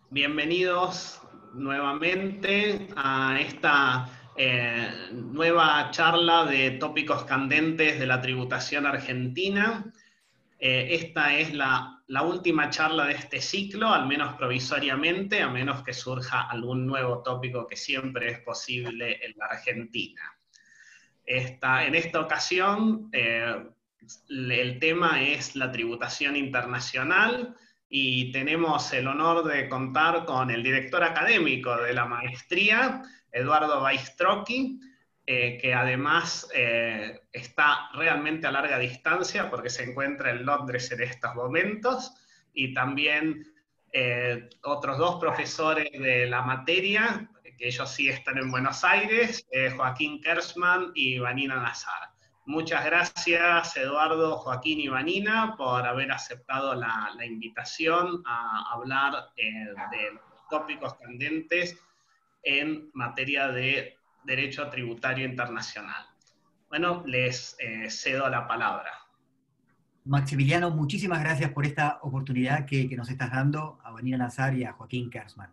Bienvenidos nuevamente a esta nueva charla de tópicos candentes de la tributación argentina. Esta es la última charla de este ciclo, al menos provisoriamente, a menos que surja algún nuevo tópico que siempre es posible en la Argentina. En esta ocasión, el tema es la tributación internacional y tenemos el honor de contar con el director académico de la maestría, Eduardo Baistrocchi, que además está realmente a larga distancia porque se encuentra en Londres en estos momentos, y también otros dos profesores de la materia, que ellos sí están en Buenos Aires, Joaquín Kersman y Vanina Nazar. Muchas gracias, Eduardo, Joaquín y Vanina, por haber aceptado la invitación a hablar de tópicos candentes en materia de derecho tributario internacional. Bueno, les cedo la palabra. Maximiliano, muchísimas gracias por esta oportunidad que nos estás dando a Vanina Nazar y a Joaquín Kersman.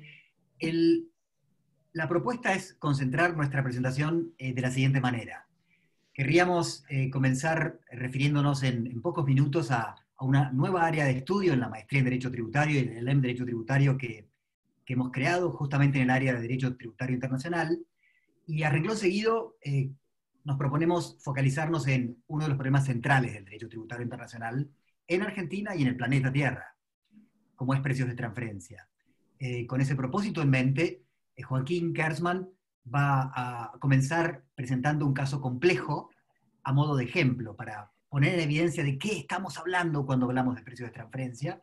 La propuesta es concentrar nuestra presentación de la siguiente manera. Querríamos comenzar refiriéndonos en pocos minutos a una nueva área de estudio en la maestría en Derecho Tributario y en el LEM Derecho Tributario que hemos creado justamente en el área de Derecho Tributario Internacional, y a renglón seguido nos proponemos focalizarnos en uno de los problemas centrales del derecho tributario internacional en Argentina y en el planeta Tierra, como es precios de transferencia. Con ese propósito en mente, Joaquín Kersman va a comenzar presentando un caso complejo a modo de ejemplo, para poner en evidencia de qué estamos hablando cuando hablamos de precios de transferencia.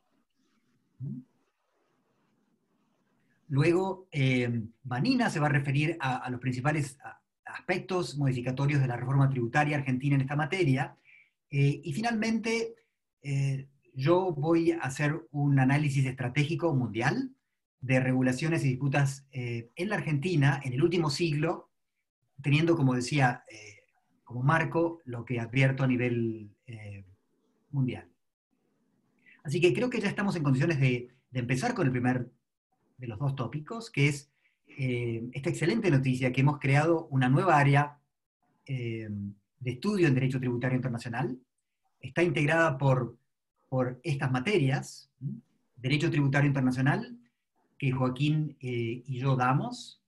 Luego, Vanina se va a referir a los principales aspectos modificatorios de la reforma tributaria argentina en esta materia. Y finalmente, yo voy a hacer un análisis estratégico mundial de regulaciones y disputas en la Argentina en el último siglo, teniendo, como decía, como marco lo que advierto a nivel mundial. Así que creo que ya estamos en condiciones de empezar con el primer de los dos tópicos, que es esta excelente noticia que hemos creado una nueva área de estudio en Derecho Tributario Internacional. Está integrada por estas materias: Derecho Tributario Internacional, que Joaquín y yo damos.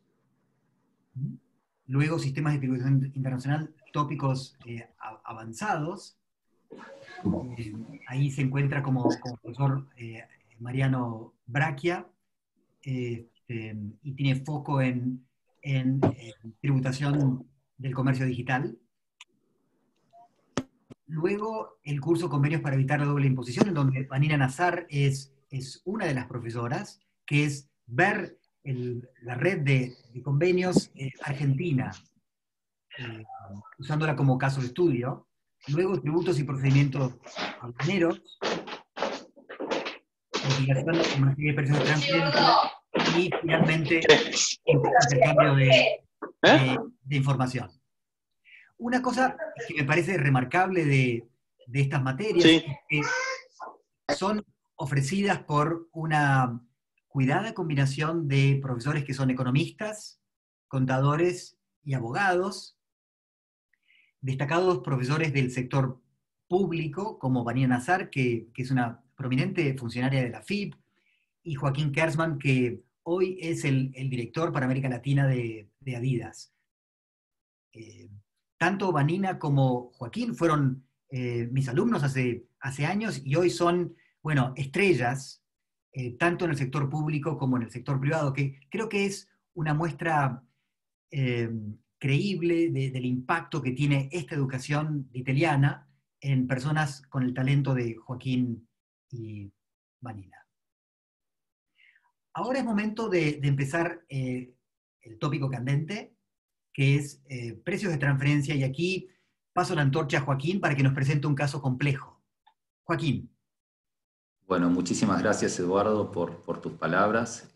Luego, Sistemas de Tributación Internacional, tópicos avanzados. Ahí se encuentra como profesor Mariano Bracchia, y tiene foco en tributación del comercio digital. Luego, el curso Convenios para evitar la doble imposición, en donde Vanina Nazar es una de las profesoras, que es ver la red de convenios argentina, usándola como caso de estudio. Luego, tributos y procedimientos aduaneros, litigación en materia de precios de transferencia, y finalmente intercambio de información. Una cosa que me parece remarcable de estas materias es que son ofrecidas por una cuidada combinación de profesores que son economistas, contadores y abogados, destacados profesores del sector público, como Vanina Nazar, que es una prominente funcionaria de la FIP, y Joaquín Kersman, que hoy es el director para América Latina de Adidas. Tanto Vanina como Joaquín fueron mis alumnos hace años, y hoy son, bueno, estrellas, tanto en el sector público como en el sector privado, que creo que es una muestra creíble del impacto que tiene esta educación italiana en personas con el talento de Joaquín y Vanina. Ahora es momento de empezar el tópico candente, que es precios de transferencia, y aquí paso la antorcha a Joaquín para que nos presente un caso complejo. Joaquín. Bueno, muchísimas gracias, Eduardo, por tus palabras.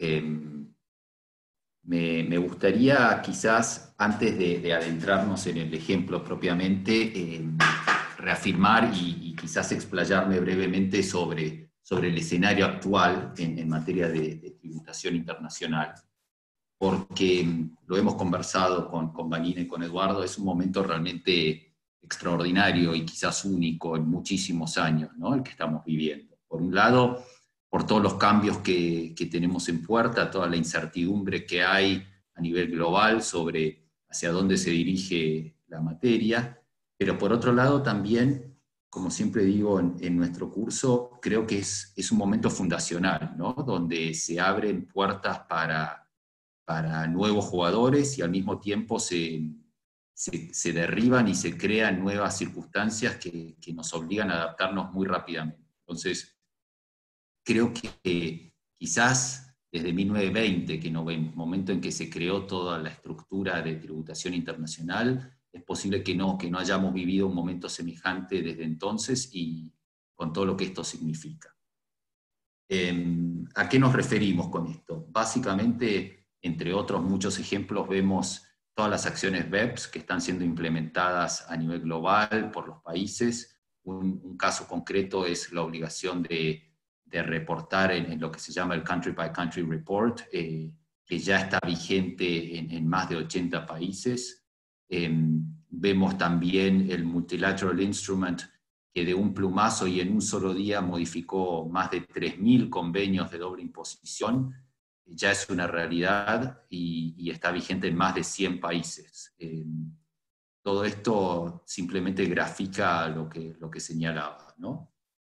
Me gustaría, quizás, antes de adentrarnos en el ejemplo propiamente, reafirmar y quizás explayarme brevemente sobre sobre el escenario actual en materia de tributación internacional, porque lo hemos conversado con Vanina y con Eduardo, es un momento realmente extraordinario y quizás único en muchísimos años, ¿no?, el que estamos viviendo. Por un lado, por todos los cambios que tenemos en puerta, toda la incertidumbre que hay a nivel global sobre hacia dónde se dirige la materia, pero por otro lado también, como siempre digo en nuestro curso, creo que es un momento fundacional, ¿no?, donde se abren puertas para nuevos jugadores y al mismo tiempo se derriban y se crean nuevas circunstancias que nos obligan a adaptarnos muy rápidamente. Entonces, creo que quizás desde 1920, que no, en el momento en que se creó toda la estructura de tributación internacional, es posible que no hayamos vivido un momento semejante desde entonces y con todo lo que esto significa. ¿A qué nos referimos con esto? Básicamente, entre otros muchos ejemplos, vemos todas las acciones BEPS que están siendo implementadas a nivel global por los países. Un caso concreto es la obligación de reportar en lo que se llama el Country by Country Report, que ya está vigente en más de 80 países. Vemos también el Multilateral Instrument, que de un plumazo y en un solo día modificó más de 3.000 convenios de doble imposición. Ya es una realidad y está vigente en más de 100 países. Todo esto simplemente grafica lo que señalaba, ¿no?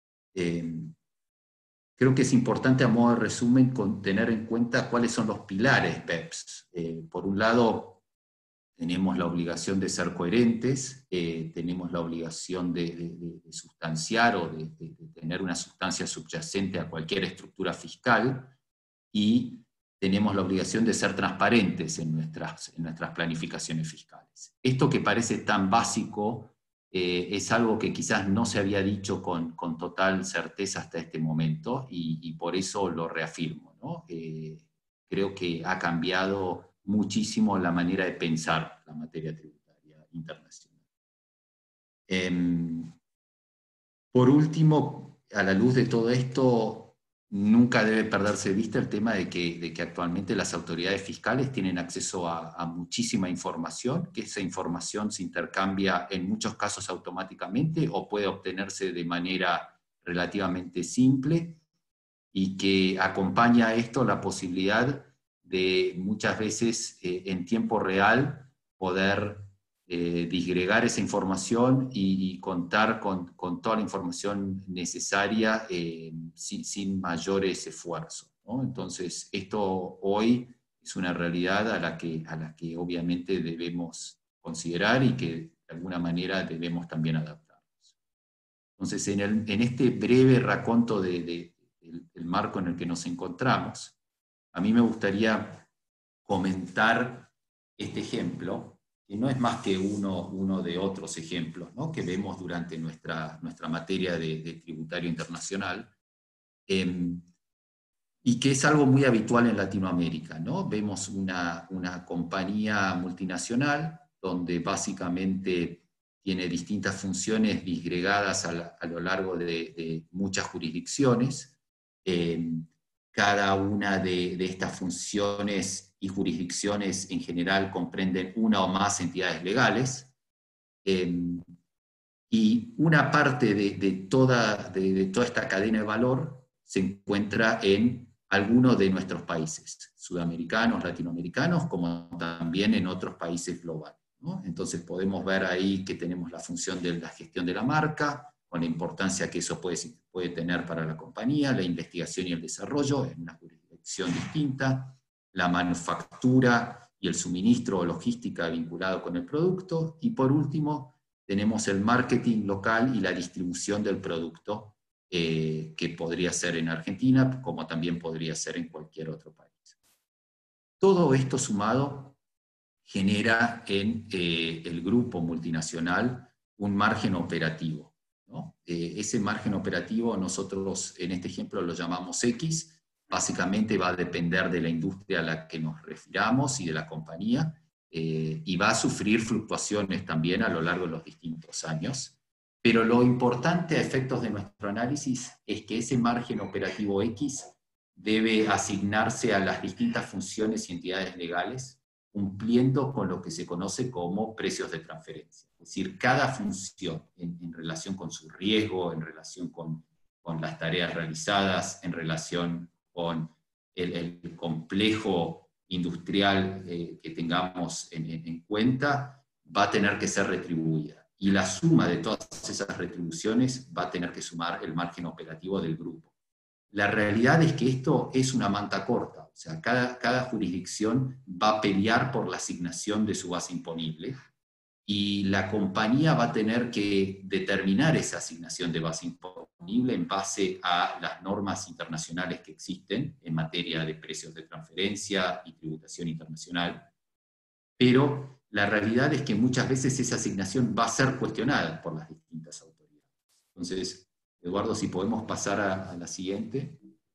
Creo que es importante, a modo de resumen, tener en cuenta cuáles son los pilares BEPS. Por un lado, tenemos la obligación de ser coherentes, tenemos la obligación de sustanciar o de tener una sustancia subyacente a cualquier estructura fiscal, y tenemos la obligación de ser transparentes en nuestras planificaciones fiscales. Esto que parece tan básico es algo que quizás no se había dicho con total certeza hasta este momento, y por eso lo reafirmo, ¿no? Creo que ha cambiado muchísimo la manera de pensar la materia tributaria internacional. Por último, a la luz de todo esto, nunca debe perderse de vista el tema de que actualmente las autoridades fiscales tienen acceso a muchísima información, que esa información se intercambia en muchos casos automáticamente o puede obtenerse de manera relativamente simple, y que acompaña a esto la posibilidad de muchas veces en tiempo real poder disgregar esa información y contar con toda la información necesaria sin mayores esfuerzos, ¿no? Entonces, esto hoy es una realidad a la que obviamente debemos considerar y que de alguna manera debemos también adaptarnos. Entonces, en este breve raconto del marco en el que nos encontramos, a mí me gustaría comentar este ejemplo, que no es más que uno de otros ejemplos, ¿no?, que vemos durante nuestra materia de tributario internacional, y que es algo muy habitual en Latinoamérica, ¿no? Vemos una compañía multinacional donde básicamente tiene distintas funciones disgregadas a lo largo de muchas jurisdicciones. Cada una de estas funciones y jurisdicciones en general comprenden una o más entidades legales, y una parte de toda esta cadena de valor se encuentra en algunos de nuestros países, sudamericanos, latinoamericanos, como también en otros países globales, ¿no? Entonces podemos ver ahí que tenemos la función de la gestión de la marca, con la importancia que eso puede tener para la compañía, la investigación y el desarrollo en una jurisdicción distinta, la manufactura y el suministro o logística vinculado con el producto, y por último tenemos el marketing local y la distribución del producto, que podría ser en Argentina, como también podría ser en cualquier otro país. Todo esto sumado genera en el grupo multinacional un margen operativo, ¿no? Ese margen operativo nosotros en este ejemplo lo llamamos X, básicamente va a depender de la industria a la que nos refiramos y de la compañía, y va a sufrir fluctuaciones también a lo largo de los distintos años. Pero lo importante a efectos de nuestro análisis es que ese margen operativo X debe asignarse a las distintas funciones y entidades legales, cumpliendo con lo que se conoce como precios de transferencia. Es decir, cada función en relación con su riesgo, en relación con las tareas realizadas, en relación con el complejo industrial que tengamos en cuenta, va a tener que ser retribuida. Y la suma de todas esas retribuciones va a tener que sumar el margen operativo del grupo. La realidad es que esto es una manta corta, o sea, cada jurisdicción va a pelear por la asignación de su base imponible, y la compañía va a tener que determinar esa asignación de base imponible en base a las normas internacionales que existen en materia de precios de transferencia y tributación internacional, pero la realidad es que muchas veces esa asignación va a ser cuestionada por las distintas autoridades. Entonces, Eduardo, si podemos pasar a la siguiente.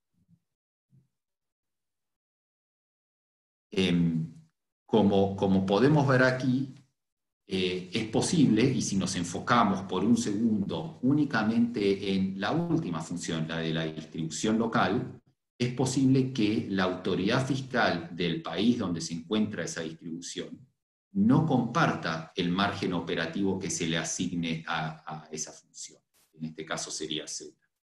Como podemos ver aquí, es posible, y si nos enfocamos por un segundo únicamente en la última función, la de la distribución local, es posible que la autoridad fiscal del país donde se encuentra esa distribución no comparta el margen operativo que se le asigne a esa función. En este caso sería Z.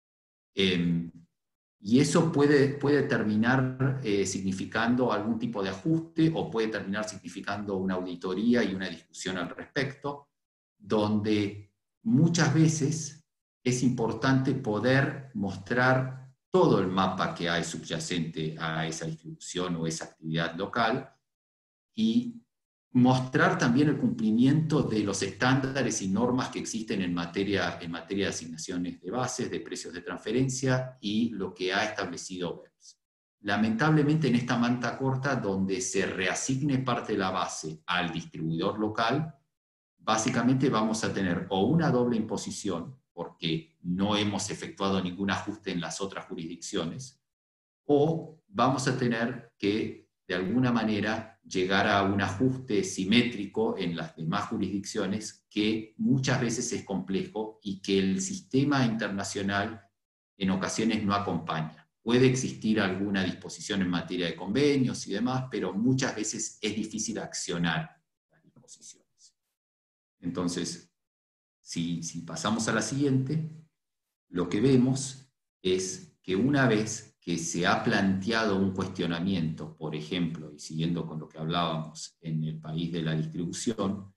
Y eso puede terminar significando algún tipo de ajuste, o puede terminar significando una auditoría y una discusión al respecto, donde muchas veces es importante poder mostrar todo el mapa que hay subyacente a esa distribución o esa actividad local, y mostrar también el cumplimiento de los estándares y normas que existen en materia de asignaciones de bases, de precios de transferencia y lo que ha establecido BEPS. Lamentablemente, en esta manta corta, donde se reasigne parte de la base al distribuidor local, básicamente vamos a tener o una doble imposición, porque no hemos efectuado ningún ajuste en las otras jurisdicciones, o vamos a tener que, de alguna manera, llegar a un ajuste simétrico en las demás jurisdicciones, que muchas veces es complejo y que el sistema internacional en ocasiones no acompaña. Puede existir alguna disposición en materia de convenios y demás, pero muchas veces es difícil accionar las disposiciones. Entonces, si pasamos a la siguiente, lo que vemos es que una vez que se ha planteado un cuestionamiento, por ejemplo, y siguiendo con lo que hablábamos en el país de la distribución,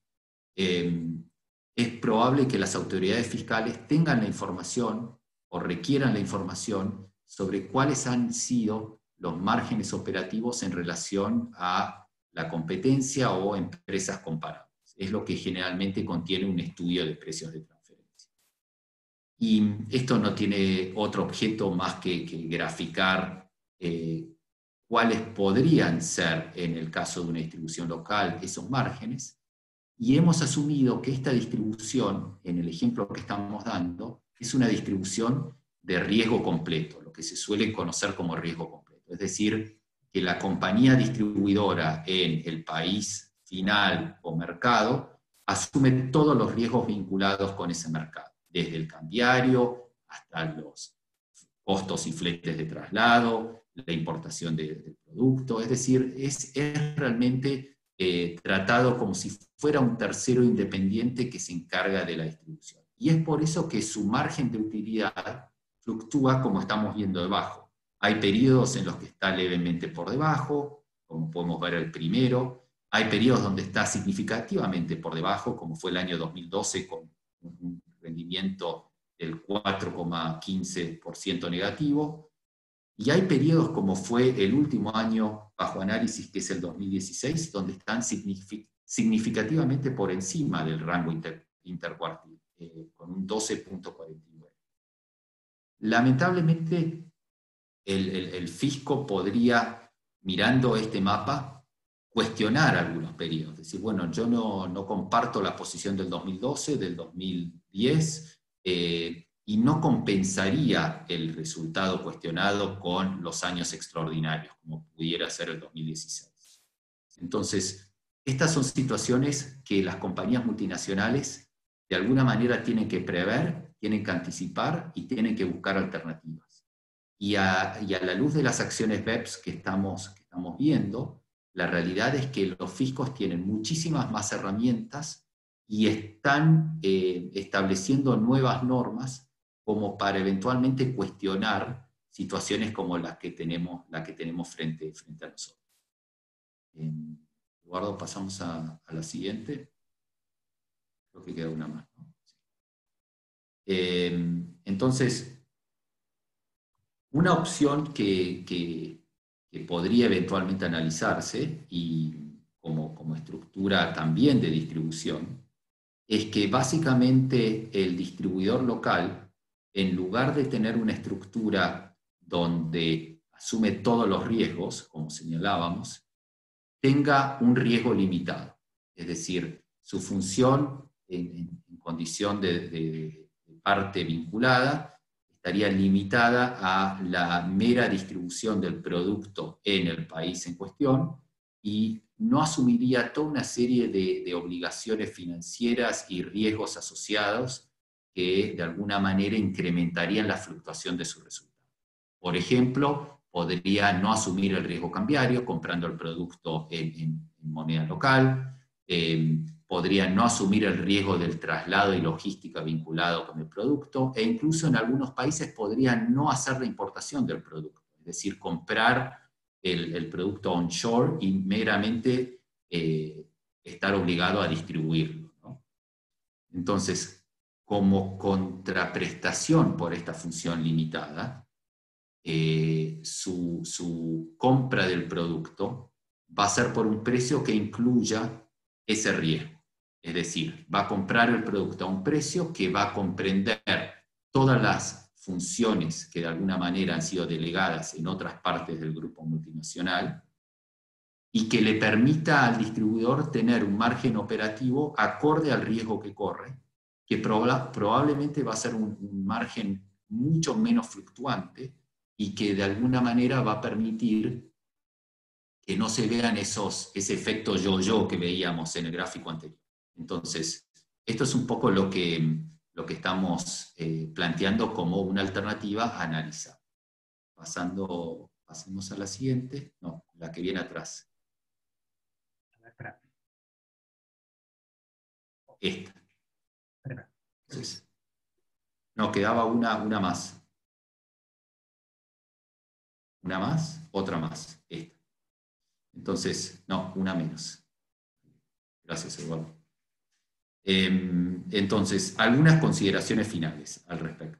es probable que las autoridades fiscales tengan la información o requieran la información sobre cuáles han sido los márgenes operativos en relación a la competencia o empresas comparables. Es lo que generalmente contiene un estudio de precios de transferencia. Y esto no tiene otro objeto más que graficar cuáles podrían ser, en el caso de una distribución local, esos márgenes. Y hemos asumido que esta distribución, en el ejemplo que estamos dando, es una distribución de riesgo completo, lo que se suele conocer como riesgo completo. Es decir, que la compañía distribuidora en el país final o mercado asume todos los riesgos vinculados con ese mercado, desde el cambiario hasta los costos y fletes de traslado, la importación del producto. Es decir, es realmente tratado como si fuera un tercero independiente que se encarga de la distribución. Y es por eso que su margen de utilidad fluctúa, como estamos viendo debajo. Hay periodos en los que está levemente por debajo, como podemos ver el primero. Hay periodos donde está significativamente por debajo, como fue el año 2012, con un rendimiento del 4,15% negativo. Y hay periodos como fue el último año bajo análisis, que es el 2016, donde están significativamente por encima del rango intercuartil, con un 12,49. Lamentablemente, el fisco podría, mirando este mapa, cuestionar algunos periodos. Decir, bueno, yo no comparto la posición del 2012, del 2010, y no compensaría el resultado cuestionado con los años extraordinarios, como pudiera ser el 2016. Entonces, estas son situaciones que las compañías multinacionales de alguna manera tienen que prever, tienen que anticipar y tienen que buscar alternativas. Y a la luz de las acciones BEPS que estamos viendo, la realidad es que los fiscos tienen muchísimas más herramientas y están estableciendo nuevas normas como para eventualmente cuestionar situaciones como la que tenemos frente a nosotros. Eduardo, pasamos a la siguiente. Creo que queda una más, ¿no? Entonces, una opción que podría eventualmente analizarse, y como estructura también de distribución, es que básicamente el distribuidor local, en lugar de tener una estructura donde asume todos los riesgos, como señalábamos, tenga un riesgo limitado. Es decir, su función en condición de parte vinculada estaría limitada a la mera distribución del producto en el país en cuestión y no asumiría toda una serie de obligaciones financieras y riesgos asociados que de alguna manera incrementarían la fluctuación de su resultado. Por ejemplo, podría no asumir el riesgo cambiario comprando el producto en moneda local, podría no asumir el riesgo del traslado y logística vinculado con el producto, e incluso en algunos países podría no hacer la importación del producto, es decir, comprar el producto onshore y meramente estar obligado a distribuirlo, ¿no? Entonces, como contraprestación por esta función limitada, su compra del producto va a ser por un precio que incluya ese riesgo. Es decir, va a comprar el producto a un precio que va a comprender todas las funciones que de alguna manera han sido delegadas en otras partes del grupo multinacional y que le permita al distribuidor tener un margen operativo acorde al riesgo que corre, que probablemente va a ser un margen mucho menos fluctuante y que de alguna manera va a permitir que no se vean ese efecto yo-yo que veíamos en el gráfico anterior. Entonces, esto es un poco lo que estamos planteando como una alternativa a analizar. Pasemos a la siguiente, no, la que viene atrás. Esta. Entonces, no, quedaba una más. Una más, otra más. Esta. Entonces, no, una menos. Gracias, Eduardo. Entonces, algunas consideraciones finales al respecto.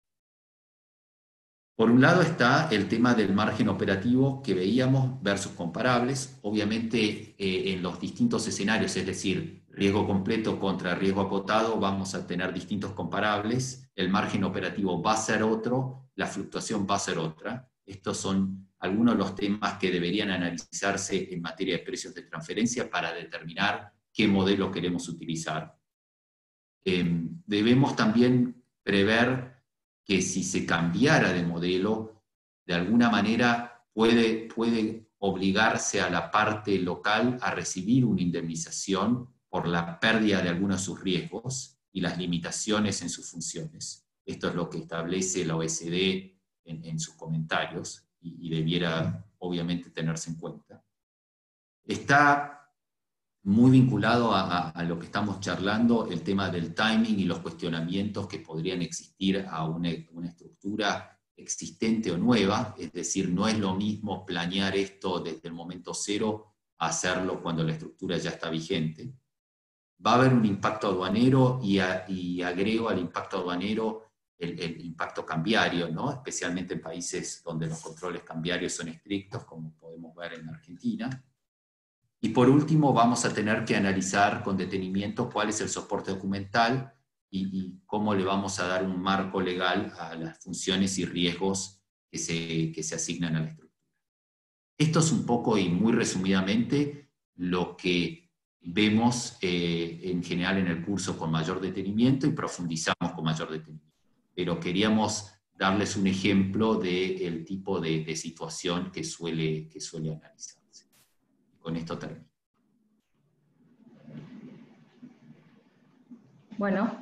Por un lado está el tema del margen operativo que veíamos versus comparables. Obviamente, en los distintos escenarios, es decir, riesgo completo contra riesgo acotado, vamos a tener distintos comparables. El margen operativo va a ser otro, la fluctuación va a ser otra. Estos son algunos de los temas que deberían analizarse en materia de precios de transferencia para determinar qué modelo queremos utilizar. Debemos también prever que si se cambiara de modelo, de alguna manera puede obligarse a la parte local a recibir una indemnización por la pérdida de algunos de sus riesgos y las limitaciones en sus funciones. Esto es lo que establece la OECD en sus comentarios y debiera obviamente tenerse en cuenta. Está muy vinculado a lo que estamos charlando, el tema del timing y los cuestionamientos que podrían existir a una estructura existente o nueva, es decir, no es lo mismo planear esto desde el momento cero a hacerlo cuando la estructura ya está vigente. Va a haber un impacto aduanero y agrego al impacto aduanero el impacto cambiario, ¿no? Especialmente en países donde los controles cambiarios son estrictos, como podemos ver en Argentina. Y por último, vamos a tener que analizar con detenimiento cuál es el soporte documental y cómo le vamos a dar un marco legal a las funciones y riesgos que se asignan a la estructura. Esto es un poco y muy resumidamente lo que vemos en general en el curso con mayor detenimiento y profundizamos con mayor detenimiento. Pero queríamos darles un ejemplo del tipo de situación que suele analizar. Con esto termino. Bueno,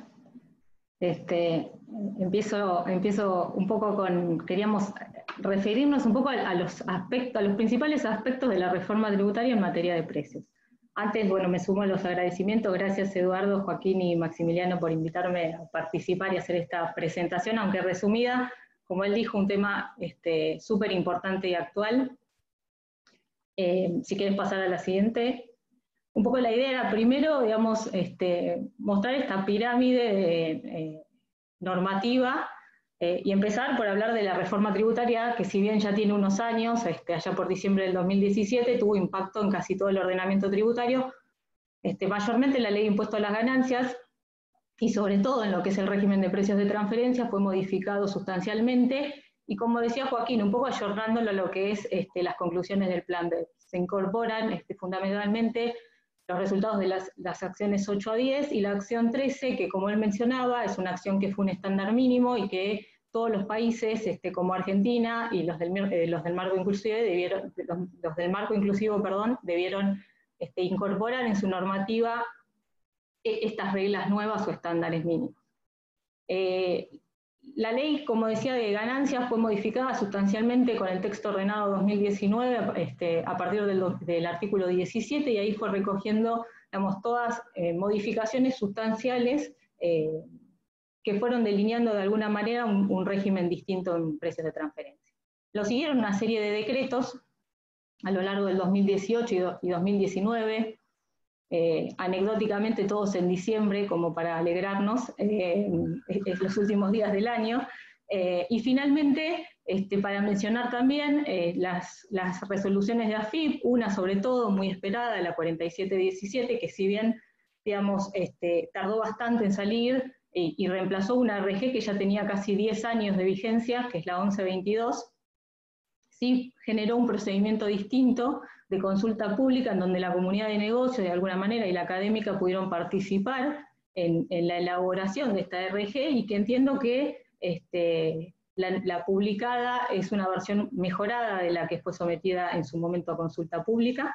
empiezo un poco queríamos referirnos un poco a los principales aspectos de la reforma tributaria en materia de precios. Antes, bueno, me sumo a los agradecimientos, gracias Eduardo, Joaquín y Maximiliano por invitarme a participar y hacer esta presentación, aunque resumida, como él dijo, un tema súper importante y actual. Si quieres pasar a la siguiente. Un poco la idea era primero, digamos, mostrar esta pirámide normativa y empezar por hablar de la reforma tributaria, que si bien ya tiene unos años, allá por diciembre del 2017, tuvo impacto en casi todo el ordenamiento tributario, mayormente en la ley de impuesto a las ganancias, y sobre todo en lo que es el régimen de precios de transferencia, fue modificado sustancialmente, y como decía Joaquín, un poco ayornándolo a lo que es las conclusiones del plan B. Se incorporan fundamentalmente los resultados de las acciones 8 a 10 y la acción 13, que como él mencionaba, es una acción que fue un estándar mínimo y que todos los países, como Argentina y los del marco inclusivo debieron incorporar en su normativa estas reglas nuevas o estándares mínimos. La ley, como decía, de ganancias fue modificada sustancialmente con el texto ordenado 2019 a partir del artículo 17, y ahí fue recogiendo, digamos, todas modificaciones sustanciales que fueron delineando de alguna manera un régimen distinto en precios de transferencia. Lo siguieron una serie de decretos a lo largo del 2018 y 2019, anecdóticamente todos en diciembre, como para alegrarnos, los últimos días del año, y finalmente, para mencionar también las resoluciones de AFIP, una sobre todo muy esperada, la 4717, que si bien, digamos, tardó bastante en salir y reemplazó una RG que ya tenía casi 10 años de vigencia, que es la 1122, sí generó un procedimiento distinto de consulta pública en donde la comunidad de negocios de alguna manera y la académica pudieron participar en la elaboración de esta RG, y que entiendo que la publicada es una versión mejorada de la que fue sometida en su momento a consulta pública.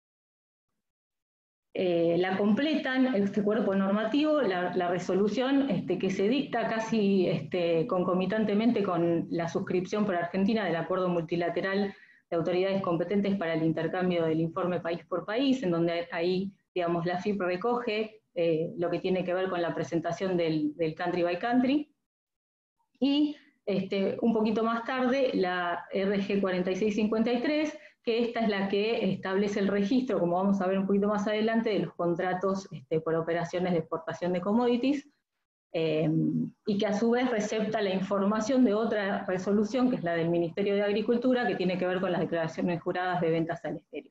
La completan este cuerpo normativo, la resolución que se dicta casi concomitantemente con la suscripción por Argentina del Acuerdo Multilateral de Autoridades Competentes para el Intercambio del Informe País por País, en donde ahí, digamos, la AFIP recoge lo que tiene que ver con la presentación del country by country, y un poquito más tarde la RG 4653, que esta es la que establece el registro, como vamos a ver un poquito más adelante, de los contratos por operaciones de exportación de commodities, y que a su vez recepta la información de otra resolución, que es la del Ministerio de Agricultura, que tiene que ver con las declaraciones juradas de ventas al exterior.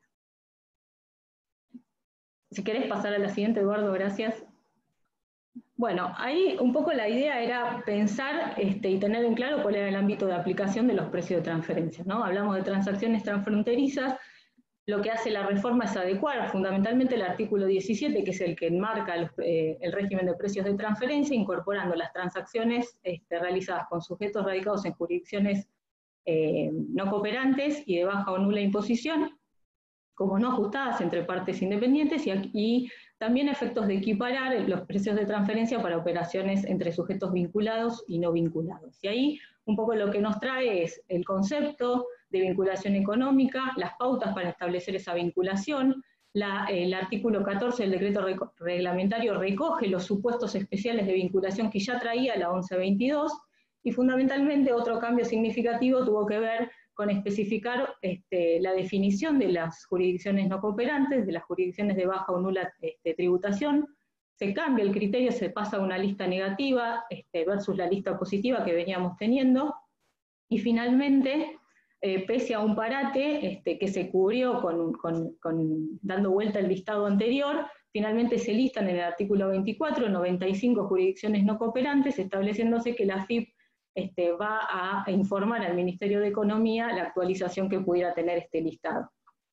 Si querés pasar a la siguiente, Eduardo, gracias. Bueno, ahí un poco la idea era pensar y tener en claro cuál era el ámbito de aplicación de los precios de transferencia, ¿no? Hablamos de transacciones transfronterizas. Lo que hace la reforma es adecuar fundamentalmente el artículo 17, que es el que enmarca el régimen de precios de transferencia, incorporando las transacciones realizadas con sujetos radicados en jurisdicciones no cooperantes y de baja o nula imposición, como no ajustadas entre partes independientes, y también efectos de equiparar los precios de transferencia para operaciones entre sujetos vinculados y no vinculados. Y ahí un poco lo que nos trae es el concepto de vinculación económica, las pautas para establecer esa vinculación. El artículo 14 del decreto reglamentario recoge los supuestos especiales de vinculación que ya traía la 1122, y fundamentalmente otro cambio significativo tuvo que ver con especificar la definición de las jurisdicciones no cooperantes, de las jurisdicciones de baja o nula tributación. Se cambia el criterio, se pasa a una lista negativa versus la lista positiva que veníamos teniendo, y finalmente, pese a un parate que se cubrió dando vuelta el listado anterior, finalmente se listan en el artículo 24 95 jurisdicciones no cooperantes, estableciéndose que la AFIP va a informar al Ministerio de Economía la actualización que pudiera tener este listado.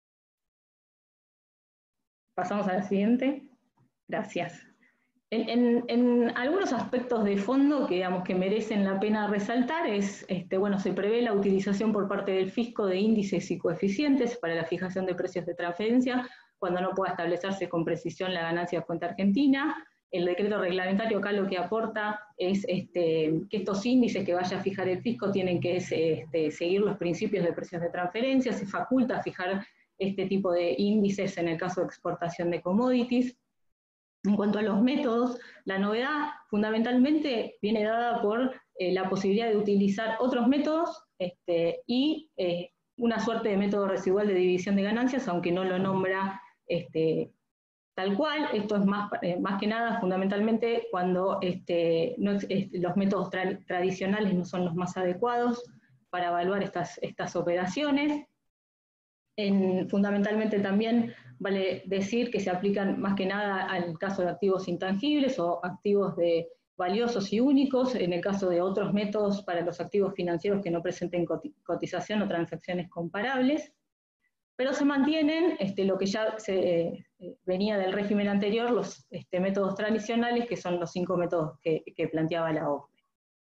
Pasamos a la siguiente. Gracias. En algunos aspectos de fondo que, digamos, que merecen la pena resaltar es, bueno, se prevé la utilización por parte del fisco de índices y coeficientes para la fijación de precios de transferencia cuando no pueda establecerse con precisión la ganancia de fuente argentina. el decreto reglamentario acá lo que aporta es que estos índices que vaya a fijar el fisco tienen que seguir los principios de precios de transferencia, se faculta fijar este tipo de índices en el caso de exportación de commodities. En cuanto a los métodos, la novedad fundamentalmente viene dada por la posibilidad de utilizar otros métodos y una suerte de método residual de división de ganancias, aunque no lo nombra tal cual. Esto es más que nada fundamentalmente cuando los métodos tradicionales no son los más adecuados para evaluar estas operaciones. Fundamentalmente también vale decir que se aplican más que nada al caso de activos intangibles o activos valiosos y únicos, en el caso de otros métodos para los activos financieros que no presenten cotización o transacciones comparables, pero se mantienen lo que ya venía del régimen anterior, los métodos tradicionales, que son los 5 métodos que planteaba la OCDE.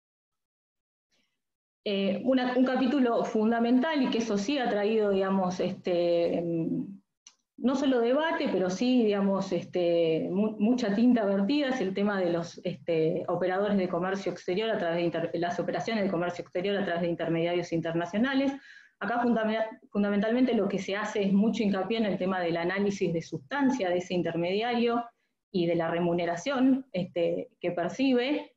Un capítulo fundamental, y que eso sí ha traído, digamos, no solo debate, pero sí, digamos, mucha tinta vertida, es el tema de los operadores de comercio exterior a través de las operaciones de comercio exterior a través de intermediarios internacionales. Acá fundamentalmente lo que se hace es mucho hincapié en el tema del análisis de sustancia de ese intermediario y de la remuneración que percibe.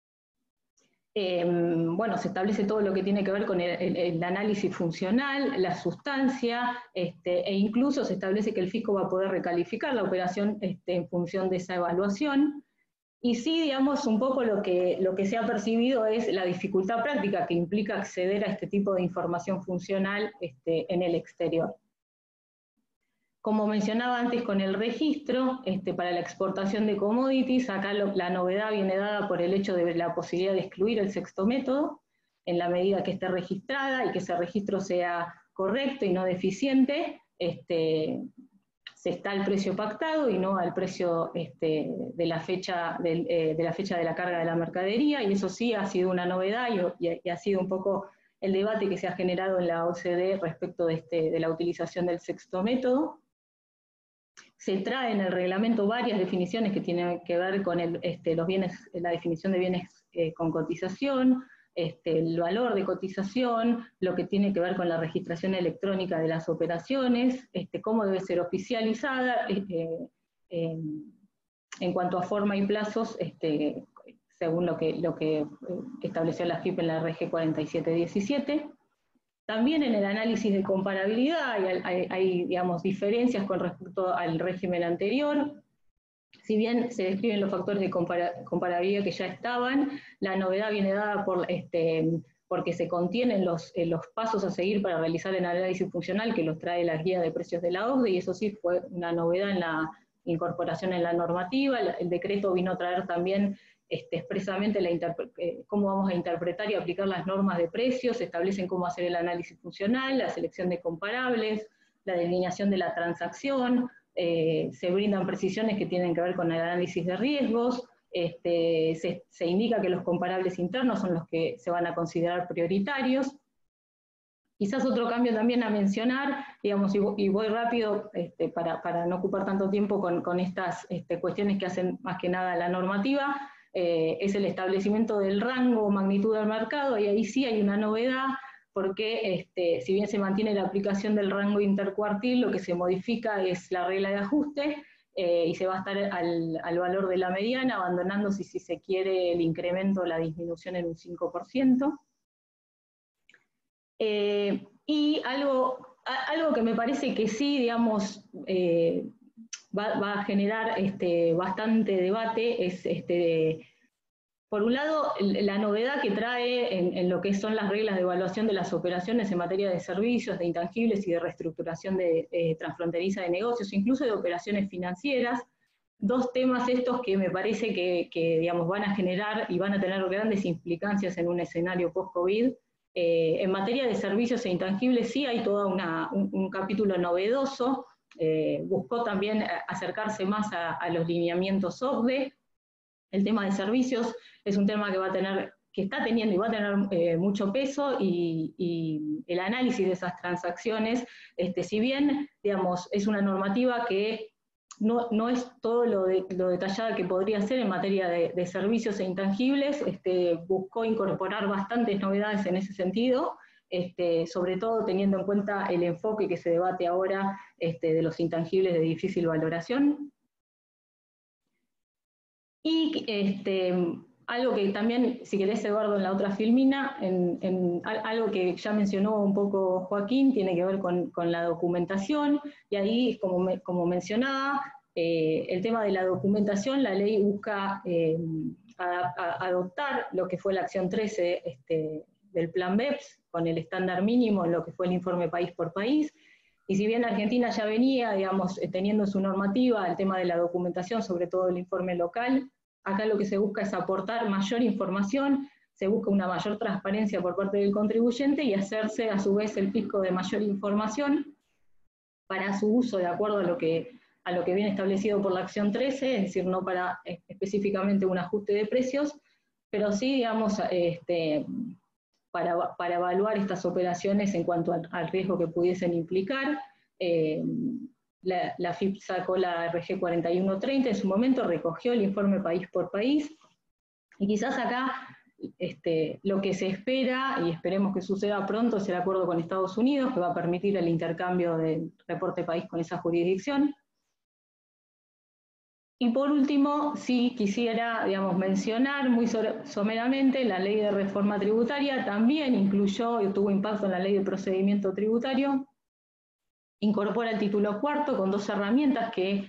Bueno, se establece todo lo que tiene que ver con el análisis funcional, la sustancia, e incluso se establece que el fisco va a poder recalificar la operación en función de esa evaluación. Y sí, digamos, un poco lo que se ha percibido es la dificultad práctica que implica acceder a este tipo de información funcional en el exterior. Como mencionaba antes con el registro, para la exportación de commodities, acá la novedad viene dada por el hecho de la posibilidad de excluir el sexto método, en la medida que esté registrada y que ese registro sea correcto y no deficiente, se está al precio pactado y no al precio de la fecha de la carga de la mercadería, y eso sí ha sido una novedad y ha sido un poco el debate que se ha generado en la OCDE respecto de la utilización del sexto método. Se trae en el reglamento varias definiciones que tienen que ver con los bienes, la definición de bienes con cotización, el valor de cotización, lo que tiene que ver con la registración electrónica de las operaciones, cómo debe ser oficializada, en cuanto a forma y plazos, según lo que estableció la FIP en la RG 4717. También en el análisis de comparabilidad hay digamos, diferencias con respecto al régimen anterior. Si bien se describen los factores de comparabilidad que ya estaban, la novedad viene dada porque se contienen los pasos a seguir para realizar el análisis funcional que los trae la guía de precios de la OCDE, y eso sí fue una novedad en la incorporación en la normativa. El decreto vino a traer también expresamente cómo vamos a interpretar y aplicar las normas de precios, se establecen cómo hacer el análisis funcional, la selección de comparables, la delineación de la transacción, se brindan precisiones que tienen que ver con el análisis de riesgos, se indica que los comparables internos son los que se van a considerar prioritarios. Quizás otro cambio también a mencionar, digamos, y voy rápido para no ocupar tanto tiempo con estas cuestiones que hacen más que nada la normativa, es el establecimiento del rango o magnitud del mercado, y ahí sí hay una novedad, porque si bien se mantiene la aplicación del rango intercuartil, lo que se modifica es la regla de ajuste, y se va a estar al valor de la mediana, abandonando si se quiere el incremento o la disminución en un 5%. Y algo que me parece que sí, digamos, va a generar bastante debate es, por un lado, la novedad que trae en lo que son las reglas de evaluación de las operaciones en materia de servicios, de intangibles y de reestructuración transfronteriza de negocios, incluso de operaciones financieras. Dos temas estos que me parece que digamos, van a generar y van a tener grandes implicancias en un escenario post-COVID. En materia de servicios e intangibles sí hay todo un capítulo novedoso, buscó también acercarse más a los lineamientos OCDE. El tema de servicios es un tema que está teniendo y va a tener mucho peso, y el análisis de esas transacciones, si bien digamos, es una normativa que no es todo lo detallada que podría ser en materia de servicios e intangibles. Buscó incorporar bastantes novedades en ese sentido, sobre todo teniendo en cuenta el enfoque que se debate ahora de los intangibles de difícil valoración. Y algo que también, si querés, Eduardo, en la otra filmina, algo que ya mencionó un poco Joaquín, tiene que ver con la documentación, y ahí, como mencionaba, el tema de la documentación, la ley busca adoptar lo que fue la acción 13 del Plan BEPS, con el estándar mínimo en lo que fue el informe país por país. Y si bien Argentina ya venía, digamos, teniendo su normativa el tema de la documentación, sobre todo el informe local, acá lo que se busca es aportar mayor información, se busca una mayor transparencia por parte del contribuyente y hacerse a su vez el fisco de mayor información para su uso de acuerdo a lo que viene establecido por la acción 13, es decir, no para específicamente un ajuste de precios, pero sí, digamos, para evaluar estas operaciones en cuanto al riesgo que pudiesen implicar. La FIP sacó la RG 4130 en su momento, recogió el informe país por país, y quizás acá lo que se espera, y esperemos que suceda pronto, es el acuerdo con Estados Unidos, que va a permitir el intercambio del reporte país con esa jurisdicción. Y por último, sí quisiera, digamos, mencionar muy someramente la ley de reforma tributaria, también incluyó y tuvo impacto en la ley de procedimiento tributario, incorpora el título cuarto con 2 herramientas que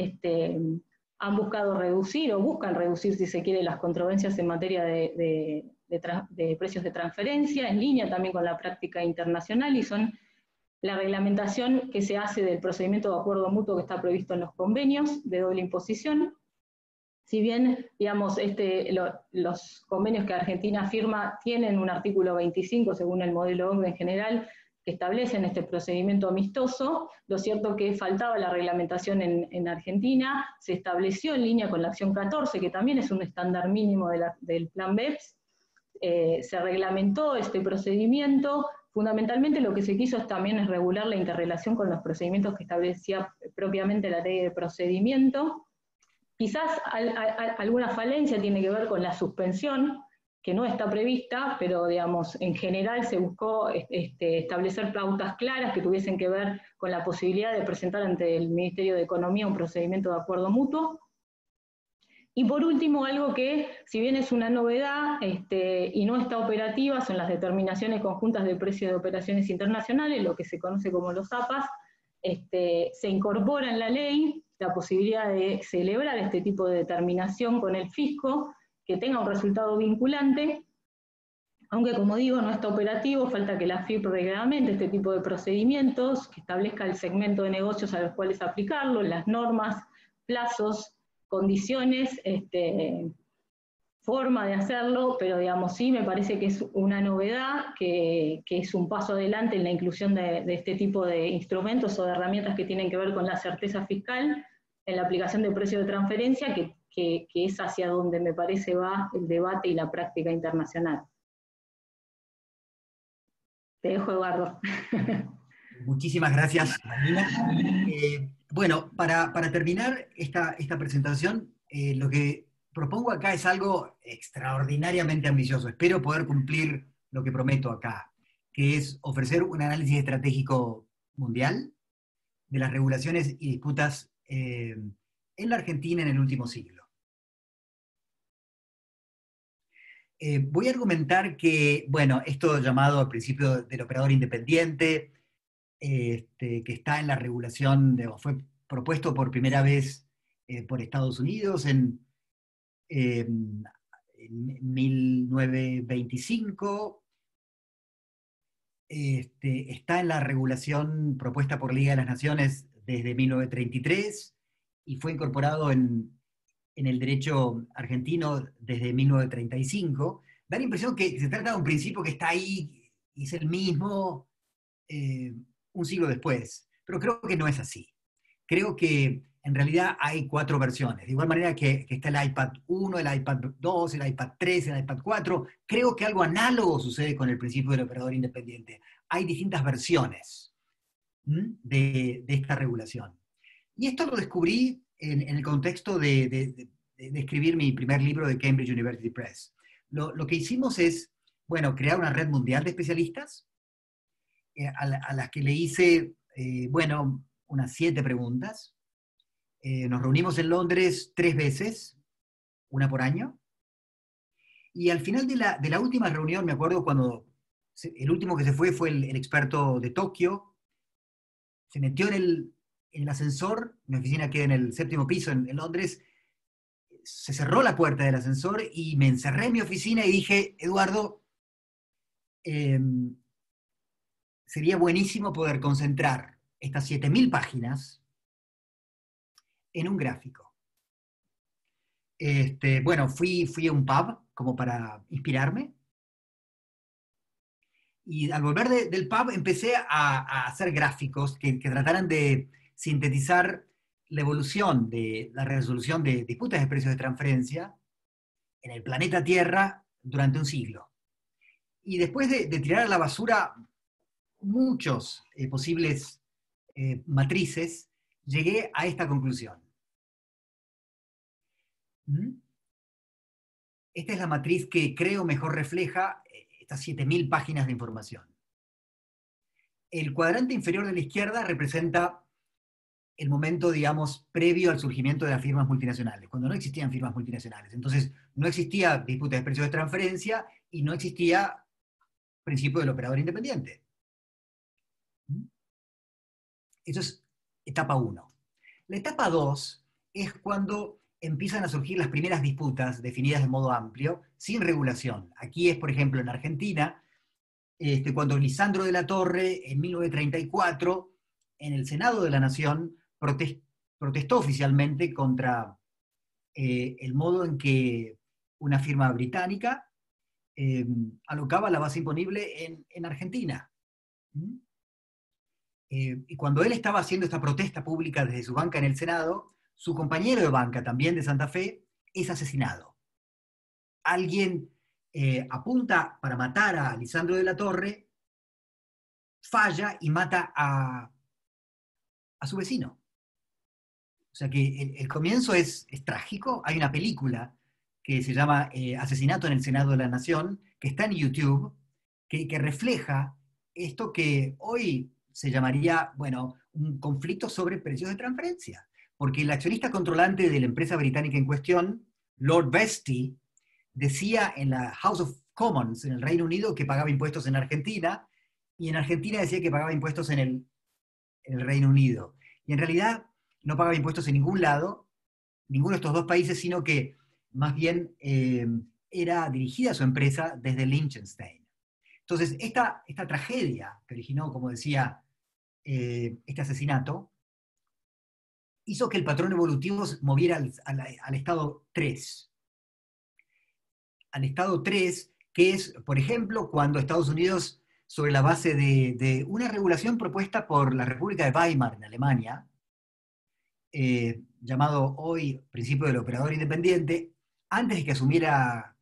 han buscado reducir, o buscan reducir, si se quiere, las controversias en materia de precios de transferencia, en línea también con la práctica internacional, y son la reglamentación que se hace del procedimiento de acuerdo mutuo que está previsto en los convenios de doble imposición. Si bien, digamos, los convenios que Argentina firma tienen un artículo 25, según el modelo OCDE en general, que establecen este procedimiento amistoso, lo cierto que faltaba la reglamentación en Argentina, se estableció en línea con la acción 14, que también es un estándar mínimo del plan BEPS, se reglamentó este procedimiento. Fundamentalmente lo que se quiso también es regular la interrelación con los procedimientos que establecía propiamente la ley de procedimiento. Quizás alguna falencia tiene que ver con la suspensión, que no está prevista, pero digamos, en general se buscó establecer pautas claras que tuviesen que ver con la posibilidad de presentar ante el Ministerio de Economía un procedimiento de acuerdo mutuo. Y por último, algo que, si bien es una novedad y no está operativa, son las determinaciones conjuntas de precio de operaciones internacionales, lo que se conoce como los APAs. Se incorpora en la ley la posibilidad de celebrar este tipo de determinación con el fisco, que tenga un resultado vinculante, aunque, como digo, no está operativo, falta que la FIP reglamente este tipo de procedimientos, que establezca el segmento de negocios a los cuales aplicarlo, las normas, plazos, condiciones, forma de hacerlo, pero digamos, sí me parece que es una novedad, que es un paso adelante en la inclusión de este tipo de instrumentos o de herramientas que tienen que ver con la certeza fiscal en la aplicación de precios de transferencia, que es hacia donde me parece va el debate y la práctica internacional. Te dejo, Eduardo. Muchísimas gracias, Marina. Bueno, para terminar esta presentación, lo que propongo acá es algo extraordinariamente ambicioso. Espero poder cumplir lo que prometo acá, que es ofrecer un análisis estratégico mundial de las regulaciones y disputas en la Argentina en el último siglo. Voy a argumentar que, bueno, esto llamado al principio del operador independiente, que está en la regulación, fue propuesto por primera vez por Estados Unidos en 1925, está en la regulación propuesta por Liga de las Naciones desde 1933 y fue incorporado en el derecho argentino desde 1935, da la impresión que se trata de un principio que está ahí y es el mismo un siglo después, pero creo que no es así. Creo que en realidad hay 4 versiones, de igual manera que está el iPad 1, el iPad 2, el iPad 3, el iPad 4, creo que algo análogo sucede con el principio del operador independiente. Hay distintas versiones de esta regulación. Y esto lo descubrí en el contexto de escribir mi primer libro de Cambridge University Press. Lo que hicimos es, bueno, crear una red mundial de especialistas, a las que le hice, bueno, unas 7 preguntas. Nos reunimos en Londres 3 veces, una por año, y al final de la última reunión, me acuerdo cuando el último que se fue el experto de Tokio, se metió en el ascensor, mi oficina queda en el 7º piso en Londres, se cerró la puerta del ascensor y me encerré en mi oficina y dije, Eduardo, sería buenísimo poder concentrar estas 7.000 páginas en un gráfico. Bueno, fui a un pub como para inspirarme, y al volver del pub empecé a hacer gráficos que trataran de sintetizar la evolución de la resolución de disputas de precios de transferencia en el planeta Tierra durante un siglo. Y después de tirar a la basura muchos posibles matrices, llegué a esta conclusión. Esta es la matriz que creo mejor refleja estas 7.000 páginas de información. El cuadrante inferior de la izquierda representa el momento, digamos, previo al surgimiento de las firmas multinacionales, cuando no existían firmas multinacionales. Entonces, no existía disputa de precios de transferencia y no existía principio del operador independiente. Eso es etapa 1. La etapa 2 es cuando empiezan a surgir las primeras disputas definidas de modo amplio, sin regulación. Aquí es, por ejemplo, en Argentina, cuando Lisandro de la Torre, en 1934, en el Senado de la Nación, protestó oficialmente contra el modo en que una firma británica alocaba la base imponible en Argentina. Y cuando él estaba haciendo esta protesta pública desde su banca en el Senado, su compañero de banca, también de Santa Fe, es asesinado. Alguien apunta para matar a Lisandro de la Torre, falla y mata a su vecino. O sea que el comienzo es trágico. Hay una película que se llama Asesinato en el Senado de la Nación, que está en YouTube, que refleja esto que hoy se llamaría, bueno, un conflicto sobre precios de transferencia. Porque el accionista controlante de la empresa británica en cuestión, Lord Vestey, decía en la House of Commons en el Reino Unido que pagaba impuestos en Argentina, y en Argentina decía que pagaba impuestos en el Reino Unido. Y en realidad no pagaba impuestos en ningún lado, ninguno de estos dos países, sino que más bien era dirigida su empresa desde Liechtenstein. Entonces, esta tragedia que originó, como decía, este asesinato, hizo que el patrón evolutivo se moviera al estado 3. Al estado 3, que es, por ejemplo, cuando Estados Unidos, sobre la base de una regulación propuesta por la República de Weimar en Alemania, llamado hoy principio del operador independiente, antes de que asumiera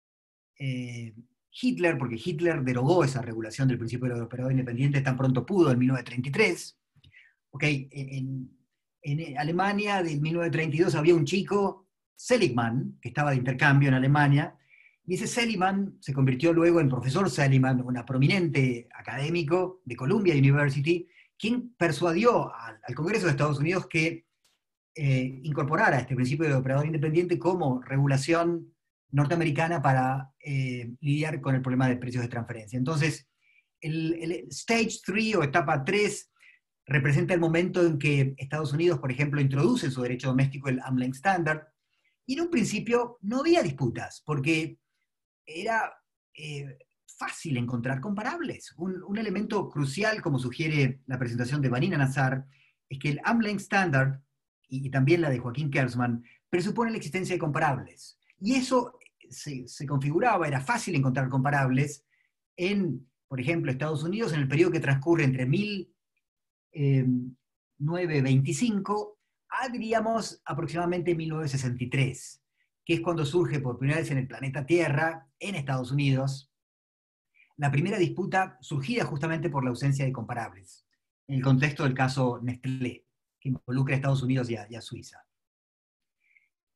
Hitler, porque Hitler derogó esa regulación del principio del operador independiente tan pronto pudo, en 1933. Okay, en Alemania, de 1932, había un chico, Seligman, que estaba de intercambio en Alemania, y ese Seligman se convirtió luego en profesor Seligman, un prominente académico de Columbia University, quien persuadió al Congreso de Estados Unidos que incorporara este principio de operador independiente como regulación norteamericana para lidiar con el problema de precios de transferencia. Entonces, el Stage 3 o etapa 3 representa el momento en que Estados Unidos, por ejemplo, introduce en su derecho doméstico el Arm's Length Standard, y en un principio no había disputas, porque era fácil encontrar comparables. Un elemento crucial, como sugiere la presentación de Vanina Nazar, es que el Arm's Length Standard, y también la de Joaquín Kersman, presupone la existencia de comparables. Y eso se configuraba, era fácil encontrar comparables en, por ejemplo, Estados Unidos, en el periodo que transcurre entre 1925 a, diríamos, aproximadamente 1963, que es cuando surge por primera vez en el planeta Tierra, en Estados Unidos, la primera disputa surgida justamente por la ausencia de comparables, en el contexto del caso Nestlé, que involucra a Estados Unidos y a Suiza.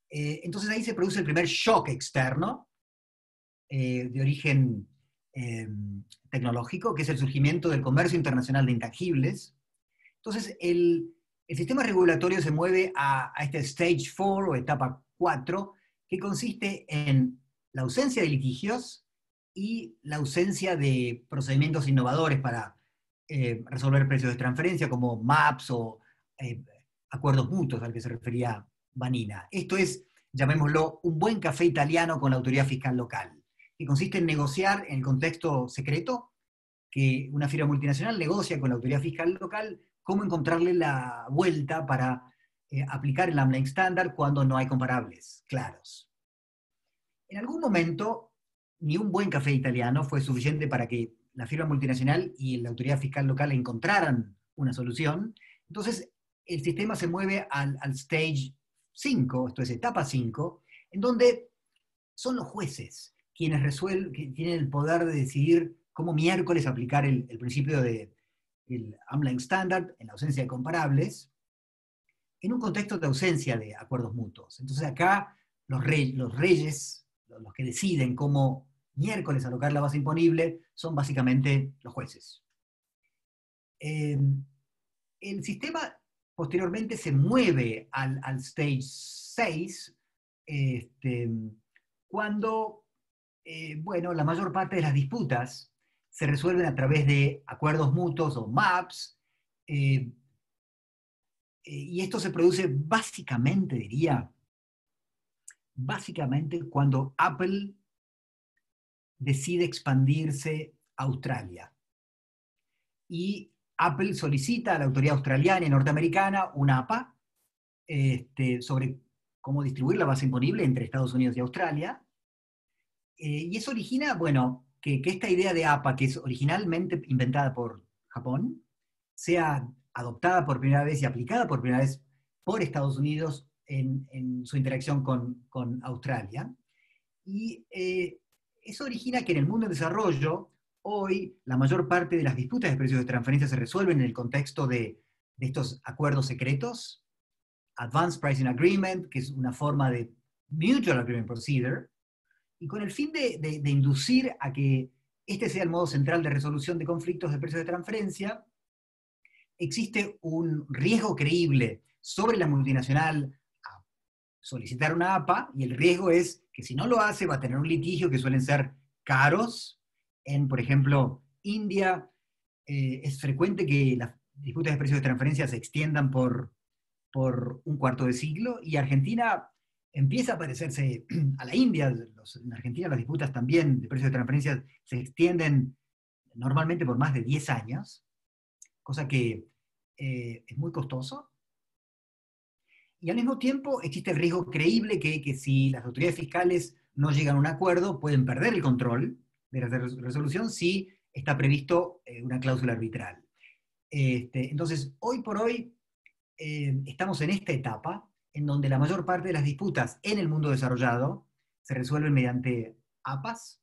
Entonces ahí se produce el primer shock externo de origen tecnológico, que es el surgimiento del comercio internacional de intangibles. Entonces el sistema regulatorio se mueve a este Stage 4 o etapa 4, que consiste en la ausencia de litigios y la ausencia de procedimientos innovadores para resolver precios de transferencia, como MAPS o acuerdos mutuos al que se refería Vanina. Esto es, llamémoslo, un buen café italiano con la autoridad fiscal local, que consiste en negociar en el contexto secreto, que una firma multinacional negocia con la autoridad fiscal local cómo encontrarle la vuelta para aplicar el AMLA estándar cuando no hay comparables claros. En algún momento, ni un buen café italiano fue suficiente para que la firma multinacional y la autoridad fiscal local encontraran una solución. Entonces, el sistema se mueve al Stage 5, esto es etapa 5, en donde son los jueces quienes resuelven, que tienen el poder de decidir cómo miércoles aplicar el principio del AMLA Standard en la ausencia de comparables, en un contexto de ausencia de acuerdos mutuos. Entonces acá los reyes, los que deciden cómo miércoles alocar la base imponible, son básicamente los jueces. El sistema posteriormente se mueve al Stage 6, cuando bueno, la mayor parte de las disputas se resuelven a través de acuerdos mutuos o MAPS, y esto se produce básicamente, diría, cuando Apple decide expandirse a Australia. Y Apple solicita a la autoridad australiana y norteamericana una APA sobre cómo distribuir la base imponible entre Estados Unidos y Australia. Y eso origina, bueno, que esta idea de APA, que es originalmente inventada por Japón, sea adoptada por primera vez y aplicada por primera vez por Estados Unidos en su interacción con Australia. Y eso origina que en el mundo en desarrollo, hoy la mayor parte de las disputas de precios de transferencia se resuelven en el contexto de estos acuerdos secretos, Advanced Pricing Agreement, que es una forma de Mutual Agreement Procedure, y con el fin de inducir a que este sea el modo central de resolución de conflictos de precios de transferencia, existe un riesgo creíble sobre la multinacional a solicitar una APA, y el riesgo es que si no lo hace va a tener un litigio que suelen ser caros. Por ejemplo, India, es frecuente que las disputas de precios de transferencia se extiendan por un cuarto de siglo, y Argentina empieza a parecerse a la India. En Argentina las disputas también de precios de transferencia se extienden normalmente por más de 10 años, cosa que es muy costoso. Y al mismo tiempo existe el riesgo creíble que si las autoridades fiscales no llegan a un acuerdo, pueden perder el control de la resolución si está previsto una cláusula arbitral. Entonces, hoy por hoy estamos en esta etapa en donde la mayor parte de las disputas en el mundo desarrollado se resuelven mediante APAs,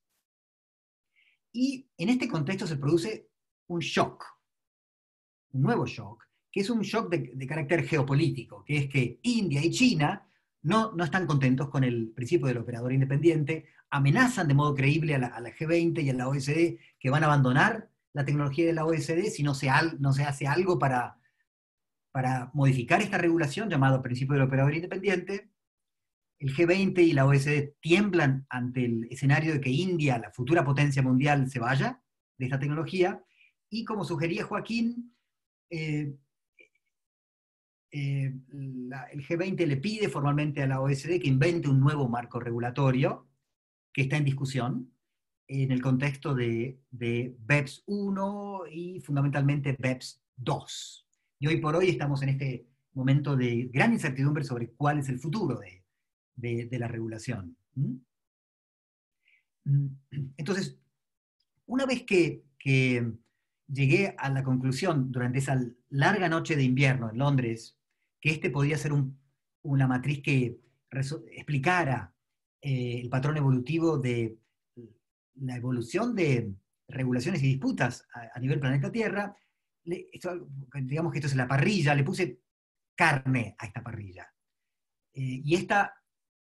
y en este contexto se produce un shock, un nuevo shock, que es un shock de carácter geopolítico, que es que India y China no están contentos con el principio del operador independiente, amenazan de modo creíble a la G20 y a la OECD que van a abandonar la tecnología de la OECD si no se hace algo para modificar esta regulación llamado principio del operador independiente. El G20 y la OECD tiemblan ante el escenario de que India, la futura potencia mundial, se vaya de esta tecnología, y como sugería Joaquín, el G20 le pide formalmente a la OECD que invente un nuevo marco regulatorio que está en discusión en el contexto de BEPS 1 y fundamentalmente BEPS 2. Y hoy por hoy estamos en este momento de gran incertidumbre sobre cuál es el futuro de la regulación. Entonces, una vez que llegué a la conclusión durante esa larga noche de invierno en Londres, que podía ser una matriz que explicara el patrón evolutivo de la evolución de regulaciones y disputas a nivel planeta Tierra, digamos que esto es la parrilla, le puse carne a esta parrilla. Y esta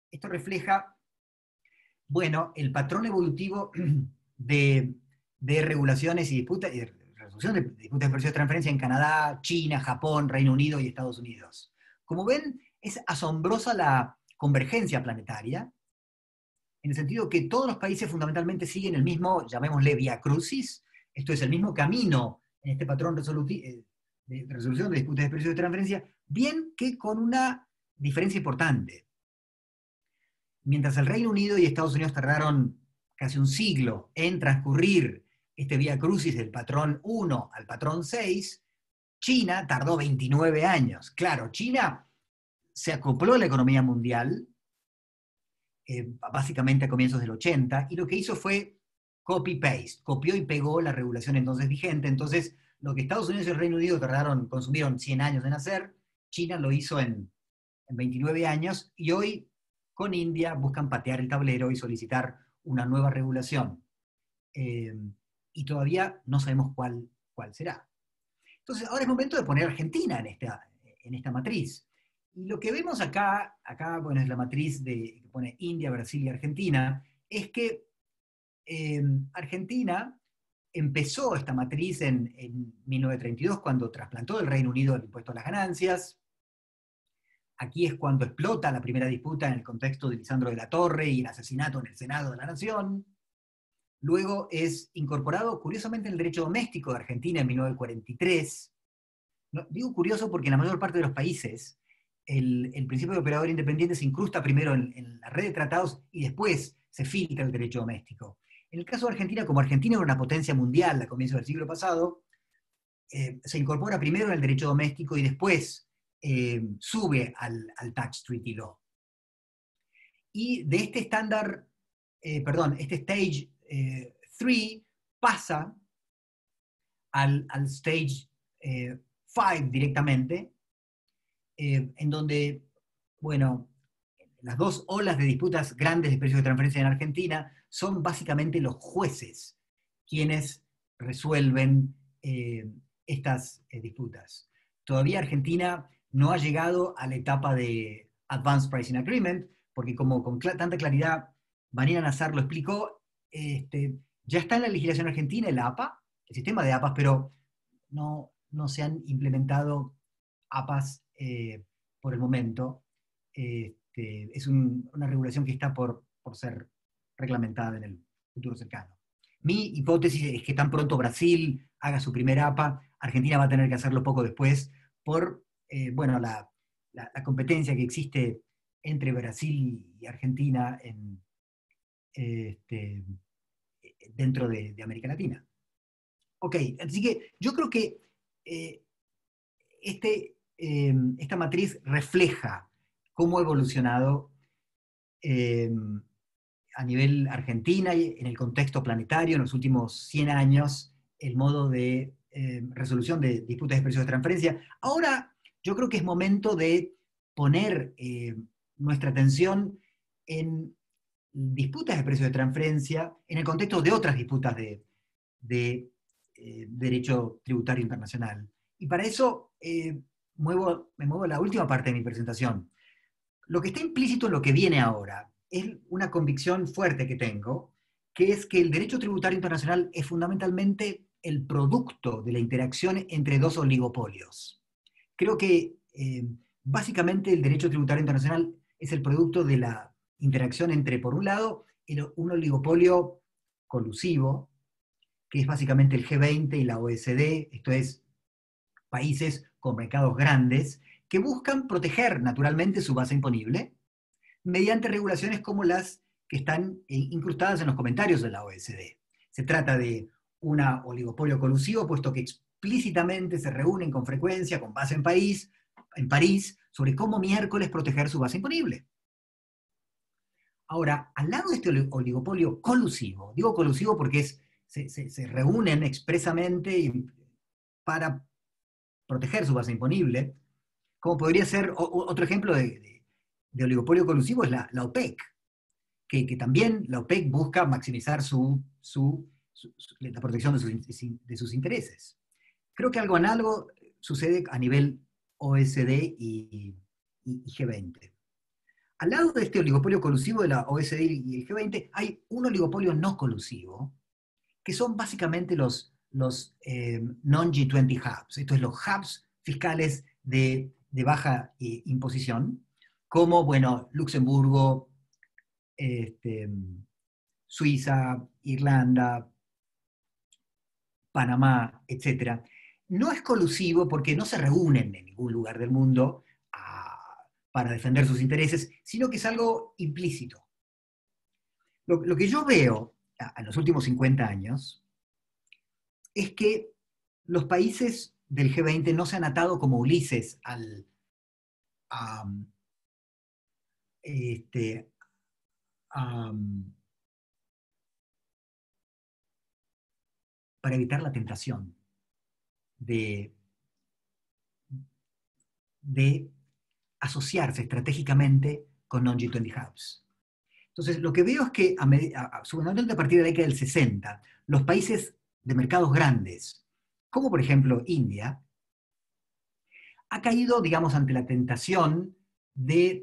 Esto refleja, bueno, el patrón evolutivo de regulaciones y disputas, y resolución de disputas de precios de transferencia en Canadá, China, Japón, Reino Unido y Estados Unidos. Como ven, es asombrosa la convergencia planetaria, en el sentido que todos los países fundamentalmente siguen el mismo, llamémosle vía crucis, esto es el mismo camino en este patrón de resolución de disputas de precios de transferencia, bien que con una diferencia importante. Mientras el Reino Unido y Estados Unidos tardaron casi un siglo en transcurrir este vía crucis del patrón 1 al patrón 6, China tardó 29 años. Claro, China se acopló a la economía mundial, básicamente a comienzos del 80, y lo que hizo fue copy-paste, copió y pegó la regulación entonces vigente. Entonces, lo que Estados Unidos y el Reino Unido consumieron 100 años en hacer, China lo hizo en 29 años, y hoy con India buscan patear el tablero y solicitar una nueva regulación. Y todavía no sabemos cuál será. Entonces, ahora es momento de poner a Argentina en esta matriz. Y lo que vemos acá bueno, es la matriz que pone India, Brasil y Argentina, es que Argentina empezó esta matriz en 1932, cuando trasplantó el Reino Unido el impuesto a las ganancias. Aquí es cuando explota la primera disputa en el contexto de Lisandro de la Torre y el asesinato en el Senado de la Nación. Luego es incorporado, curiosamente, en el derecho doméstico de Argentina en 1943. No, digo curioso porque en la mayor parte de los países el principio de operador independiente se incrusta primero en la red de tratados y después se filtra el derecho doméstico. En el caso de Argentina, como Argentina era una potencia mundial a comienzos del siglo pasado, se incorpora primero en el derecho doméstico y después sube al Tax Treaty Law. Y de este estándar, este Stage 3 pasa al Stage 5 directamente, en donde, bueno, las dos olas de disputas grandes de precios de transferencia en Argentina son básicamente los jueces quienes resuelven estas disputas. Todavía Argentina no ha llegado a la etapa de Advanced Pricing Agreement, porque como con tanta claridad Vanina Nazar lo explicó, ya está en la legislación argentina el APA, el sistema de APAs, pero no se han implementado APAs por el momento. Es una regulación que está por ser reglamentada en el futuro cercano. Mi hipótesis es que tan pronto Brasil haga su primer APA, Argentina va a tener que hacerlo poco después por bueno, la competencia que existe entre Brasil y Argentina dentro de América Latina. Ok, así que yo creo que esta matriz refleja cómo ha evolucionado a nivel Argentina y en el contexto planetario en los últimos 100 años el modo de resolución de disputas de precios de transferencia. Ahora yo creo que es momento de poner nuestra atención en disputas de precios de transferencia en el contexto de otras disputas de derecho tributario internacional. Y para eso me muevo a la última parte de mi presentación. Lo que está implícito en lo que viene ahora es una convicción fuerte que tengo, que es que el derecho tributario internacional es fundamentalmente el producto de la interacción entre dos oligopolios. Creo que básicamente el derecho tributario internacional es el producto de la interacción entre, por un lado, un oligopolio colusivo, que es básicamente el G20 y la OECD, esto es, países con mercados grandes, que buscan proteger naturalmente su base imponible mediante regulaciones como las que están incrustadas en los comentarios de la OECD. Se trata de un oligopolio colusivo, puesto que explícitamente se reúnen con frecuencia, con base en París, sobre cómo miércoles proteger su base imponible. Ahora, al lado de este oligopolio colusivo, digo colusivo porque se reúnen expresamente para proteger su base imponible, como podría ser otro ejemplo de oligopolio colusivo es la OPEC, que también la OPEC busca maximizar la protección de sus intereses. Creo que algo análogo sucede a nivel OECD y G20. al lado de este oligopolio colusivo de la OSD y el G20, hay un oligopolio no colusivo, que son básicamente los non-G20 hubs. Esto es los hubs fiscales de baja imposición, como, bueno, Luxemburgo, Suiza, Irlanda, Panamá, etc. No es colusivo porque no se reúnen en ningún lugar del mundo para defender sus intereses, sino que es algo implícito. Lo que yo veo en los últimos 50 años es que los países del G20 no se han atado como Ulises para evitar la tentación de asociarse estratégicamente con non-G20 hubs. Entonces, lo que veo es que, a partir de la década del 60, los países de mercados grandes, como por ejemplo India, ha caído, digamos, ante la tentación de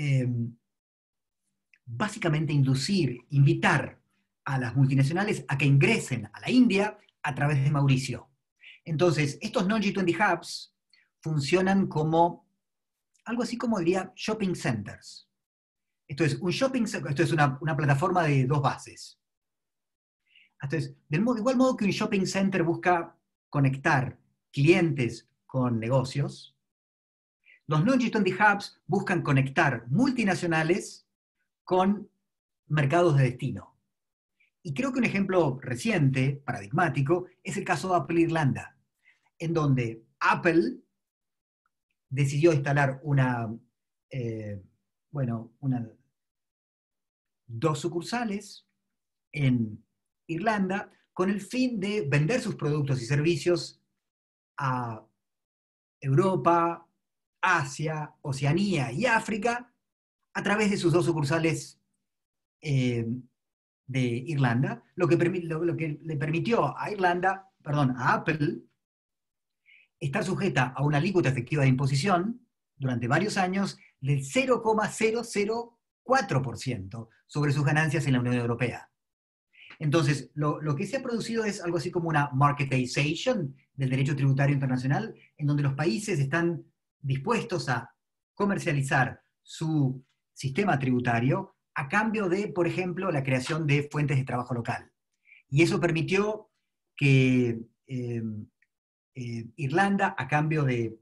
básicamente invitar a las multinacionales a que ingresen a la India a través de Mauricio. Entonces, estos non-G20 hubs funcionan como algo así como diría shopping centers. Esto es una plataforma de dos bases. Entonces, de igual modo que un shopping center busca conectar clientes con negocios, los non-G20 hubs buscan conectar multinacionales con mercados de destino. Y creo que un ejemplo reciente, paradigmático, es el caso de Apple Irlanda, en donde Apple decidió instalar dos sucursales en Irlanda con el fin de vender sus productos y servicios a Europa, Asia, Oceanía y África a través de sus dos sucursales de Irlanda, lo que le permitió a Apple estar sujeta a una alícuota efectiva de imposición durante varios años del 0,004% sobre sus ganancias en la Unión Europea. Entonces, lo que se ha producido es algo así como una marketization del derecho tributario internacional, en donde los países están dispuestos a comercializar su sistema tributario a cambio de, por ejemplo, la creación de fuentes de trabajo local. Y eso permitió que Irlanda, a cambio de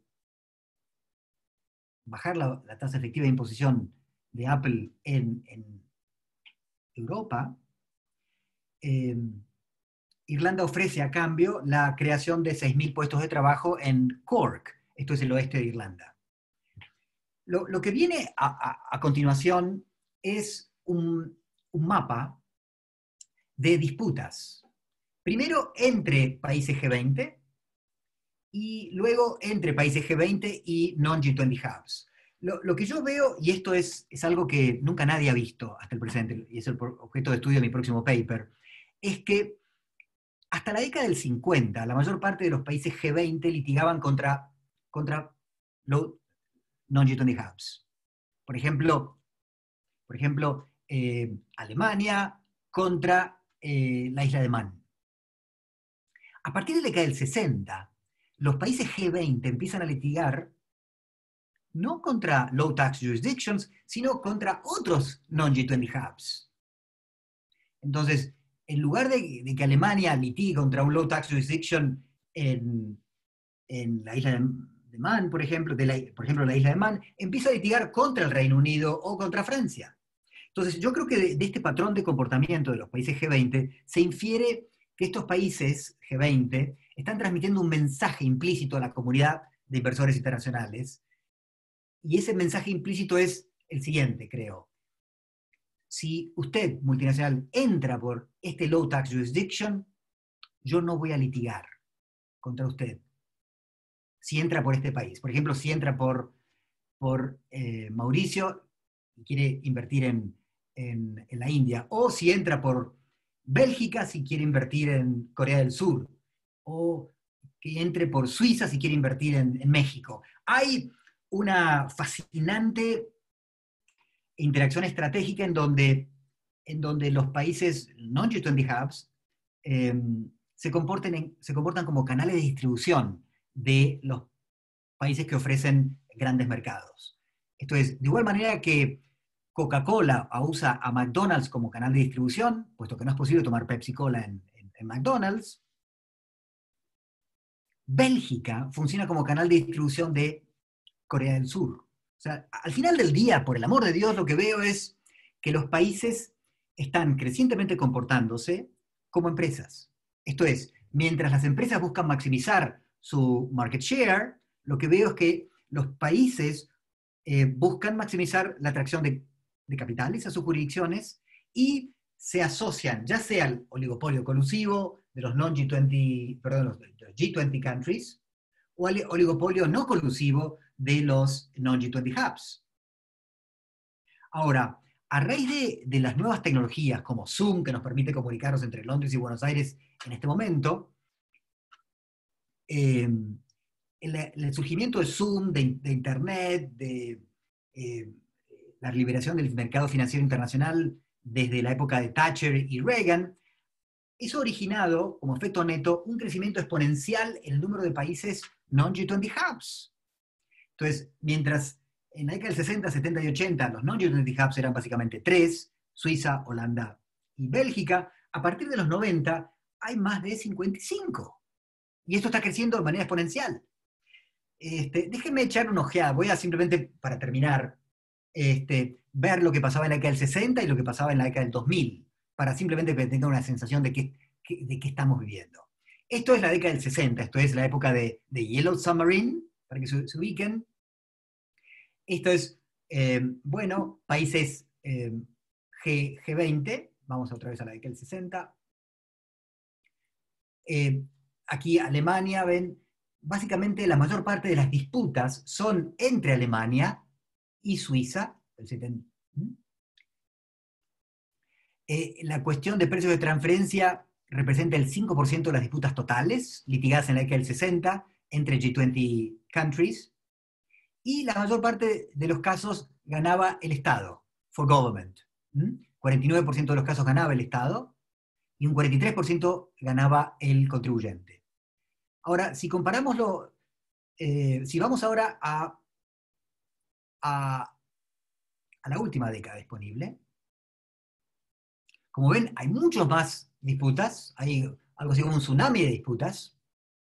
bajar la tasa efectiva de imposición de Apple en Europa, Irlanda ofrece a cambio la creación de 6.000 puestos de trabajo en Cork, esto es el oeste de Irlanda. Lo que viene a continuación es un mapa de disputas. Primero entre países G20 y luego entre países G20 y non-G20 hubs. Lo que yo veo, y esto es algo que nunca nadie ha visto hasta el presente, y es el objeto de estudio de mi próximo paper, es que hasta la década del 50, la mayor parte de los países G20 litigaban contra non-G20 hubs. Por ejemplo, Alemania contra la isla de Man. A partir de la década del 60, los países G20 empiezan a litigar no contra low tax jurisdictions, sino contra otros non-G20 hubs. Entonces, en lugar de que Alemania litigue contra un low tax jurisdiction en la isla de Man, por ejemplo, la isla de Man, empieza a litigar contra el Reino Unido o contra Francia. Entonces, yo creo que de este patrón de comportamiento de los países G20 se infiere que estos países G20 están transmitiendo un mensaje implícito a la comunidad de inversores internacionales, y ese mensaje implícito es el siguiente, creo. Si usted, multinacional, entra por este low tax jurisdiction, yo no voy a litigar contra usted. Si entra por este país. Por ejemplo, si entra por Mauricio y quiere invertir en la India, o si entra por Bélgica si quiere invertir en Corea del Sur, o que entre por Suiza si quiere invertir en México. Hay una fascinante interacción estratégica en donde los países non-G20 hubs se comportan como canales de distribución de los países que ofrecen grandes mercados. Esto es, de igual manera que Coca-Cola usa a McDonald's como canal de distribución, puesto que no es posible tomar Pepsi-Cola en McDonald's, Bélgica funciona como canal de distribución de Corea del Sur. O sea, al final del día, por el amor de Dios, lo que veo es que los países están crecientemente comportándose como empresas. Esto es, mientras las empresas buscan maximizar su market share, lo que veo es que los países buscan maximizar la atracción de capitales a sus jurisdicciones y se asocian, ya sea al oligopolio colusivo de los non-G20, perdón, los G20 countries, o al oligopolio no colusivo de los non-G20 hubs. Ahora, a raíz de las nuevas tecnologías como Zoom, que nos permite comunicarnos entre Londres y Buenos Aires en este momento, el surgimiento de Zoom, de Internet, de la liberación del mercado financiero internacional desde la época de Thatcher y Reagan, eso ha originado, como efecto neto, un crecimiento exponencial en el número de países non-G20 hubs. Entonces, mientras en la década del 60, 70 y 80 los non-G20 hubs eran básicamente 3, Suiza, Holanda y Bélgica, a partir de los 90 hay más de 55. Y esto está creciendo de manera exponencial. Déjenme echar una ojeada, voy a simplemente, para terminar, ver lo que pasaba en la década del 60 y lo que pasaba en la década del 2000, para simplemente que tengan una sensación de qué estamos viviendo. Esto es la década del 60, esto es la época de Yellow Submarine, para que se ubiquen. Esto es, bueno, países G20, vamos otra vez a la década del 60. Aquí Alemania, ven, básicamente la mayor parte de las disputas son entre Alemania y Suiza, el 70. La cuestión de precios de transferencia representa el 5% de las disputas totales, litigadas en la década del 60 entre G20 countries, y la mayor parte de los casos ganaba el Estado, for government. 49% de los casos ganaba el Estado, y un 43% ganaba el contribuyente. Ahora, si comparámoslo, si vamos ahora a la última década disponible, como ven, hay muchas más disputas, hay algo así como un tsunami de disputas.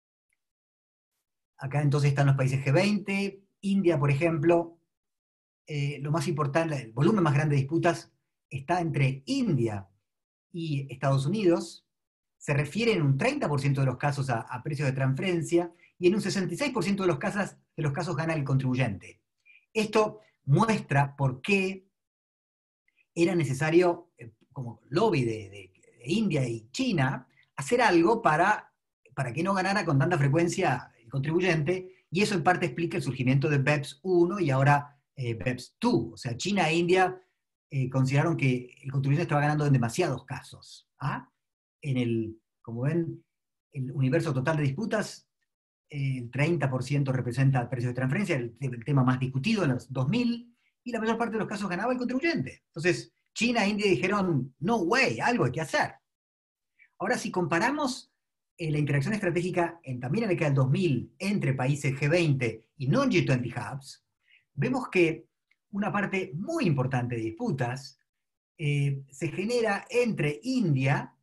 Acá entonces están los países G20, India, por ejemplo. Lo más importante, el volumen más grande de disputas está entre India y Estados Unidos. Se refiere en un 30% de los casos a precios de transferencia y en un 66% de los casos gana el contribuyente. Esto muestra por qué era necesario, como lobby de India y China, hacer algo para que no ganara con tanta frecuencia el contribuyente, y eso en parte explica el surgimiento de BEPS 1 y ahora BEPS 2. O sea, China e India consideraron que el contribuyente estaba ganando en demasiados casos. Como ven, el universo total de disputas, el 30% representa el precio de transferencia, el tema más discutido en los 2000, y la mayor parte de los casos ganaba el contribuyente. Entonces, China e India dijeron, no way, algo hay que hacer. Ahora, si comparamos la interacción estratégica también en la década del 2000 entre países G20 y non-G20 hubs, vemos que una parte muy importante de disputas se genera entre India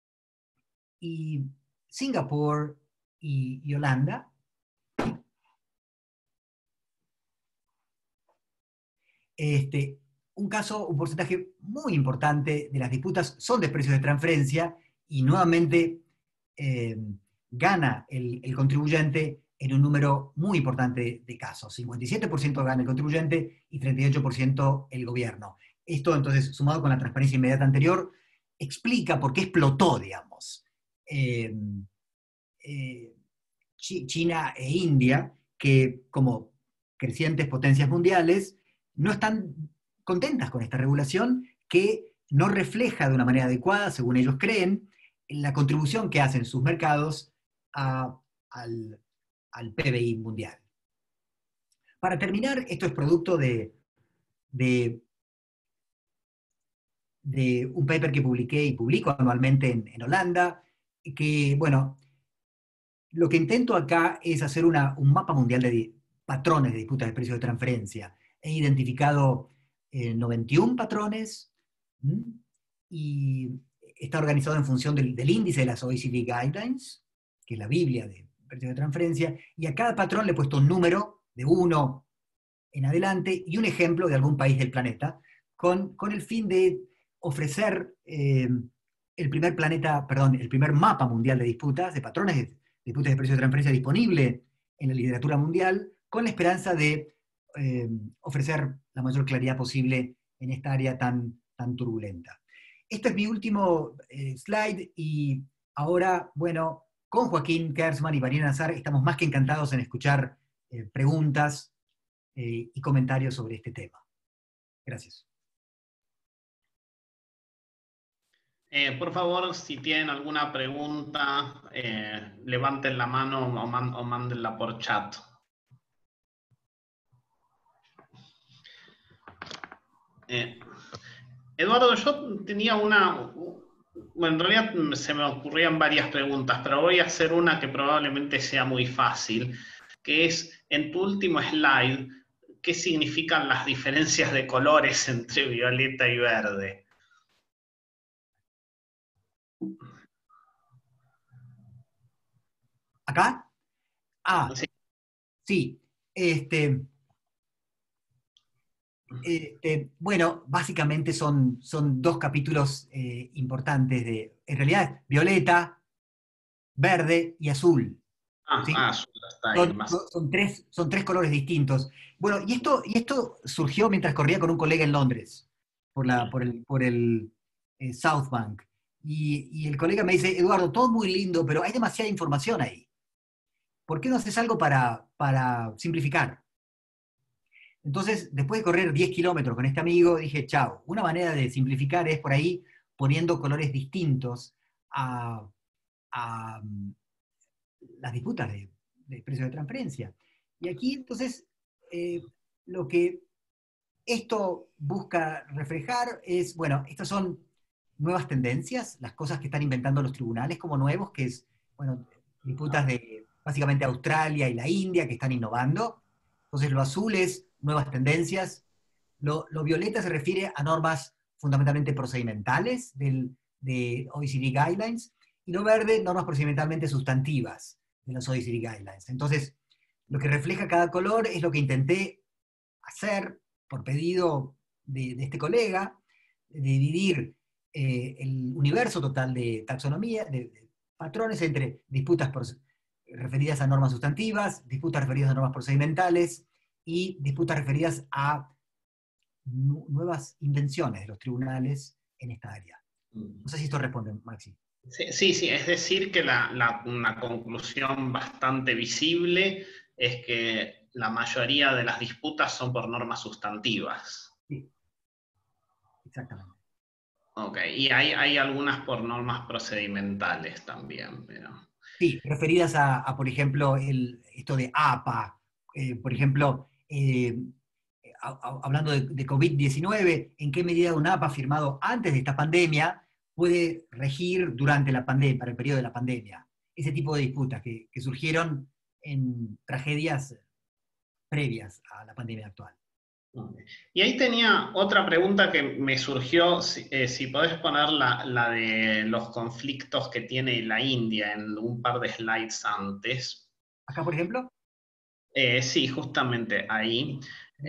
y Singapur y Holanda. Un porcentaje muy importante de las disputas son de precios de transferencia y nuevamente gana el contribuyente en un número muy importante de casos. 57% gana el contribuyente y 38% el gobierno. Esto entonces, sumado con la transparencia inmediata anterior, explica por qué explotó, digamos. China e India, que como crecientes potencias mundiales, no están contentas con esta regulación que no refleja de una manera adecuada, según ellos creen, la contribución que hacen sus mercados al PBI mundial. Para terminar, esto es producto de de un paper que publiqué y publico anualmente en Holanda, que, bueno, lo que intento acá es hacer un mapa mundial de patrones de disputas de precios de transferencia. He identificado 91 patrones, ¿m? Y está organizado en función del índice de las OECD Guidelines, que es la Biblia de precios de transferencia, y a cada patrón le he puesto un número de 1 en adelante y un ejemplo de algún país del planeta, con el fin de ofrecer el primer mapa mundial de disputas, de patrones de disputas de precios de transferencia disponible en la literatura mundial, con la esperanza de ofrecer la mayor claridad posible en esta área tan turbulenta. Este es mi último slide, y ahora, bueno, con Joaquín Kersman y Mariana Nazar estamos más que encantados en escuchar preguntas y comentarios sobre este tema. Gracias. Por favor, si tienen alguna pregunta, levanten la mano o mándenla por chat. Eduardo, yo tenía bueno, en realidad se me ocurrían varias preguntas, pero voy a hacer una que probablemente sea muy fácil, que es, en tu último slide, ¿qué significan las diferencias de colores entre violeta y verde? ¿Acá? Ah, Sí. sí. Bueno, básicamente son 2 capítulos importantes en realidad, violeta, verde y azul. ¿Sí? Azul, está ahí más. Son 3 colores distintos. Bueno, y esto surgió mientras corría con un colega en Londres, por el South Bank. Y el colega me dice, Eduardo, todo muy lindo, pero hay demasiada información ahí. ¿Por qué no haces algo para simplificar? Entonces, después de correr 10 kilómetros con este amigo, dije, chao, una manera de simplificar es por ahí poniendo colores distintos a las disputas de precios de transferencia. Y aquí, entonces, lo que esto busca reflejar es, bueno, estas son nuevas tendencias, las cosas que están inventando los tribunales como nuevos, que es, bueno, disputas de básicamente Australia y la India que están innovando. Entonces, lo azul es nuevas tendencias, lo violeta se refiere a normas fundamentalmente procedimentales de OECD Guidelines, y lo verde, normas procedimentalmente sustantivas de los OECD Guidelines. Entonces, lo que refleja cada color es lo que intenté hacer por pedido de este colega, de dividir el universo total de taxonomía, de patrones entre disputas referidas a normas sustantivas, disputas referidas a normas procedimentales y disputas referidas a nuevas invenciones de los tribunales en esta área. No sé si esto responde, Maxi. Sí, es decir que una conclusión bastante visible es que la mayoría de las disputas son por normas sustantivas. Sí, exactamente. Ok, y hay algunas por normas procedimentales también, pero... Sí, referidas por ejemplo, esto de APA, por ejemplo, hablando de COVID-19, en qué medida un APA firmado antes de esta pandemia puede regir durante la pandemia, para el periodo de la pandemia. Ese tipo de disputas que surgieron en tragedias previas a la pandemia actual. Y ahí tenía otra pregunta que me surgió, si podés poner la de los conflictos que tiene la India en un par de slides antes. ¿Acá, por ejemplo? Sí, justamente ahí.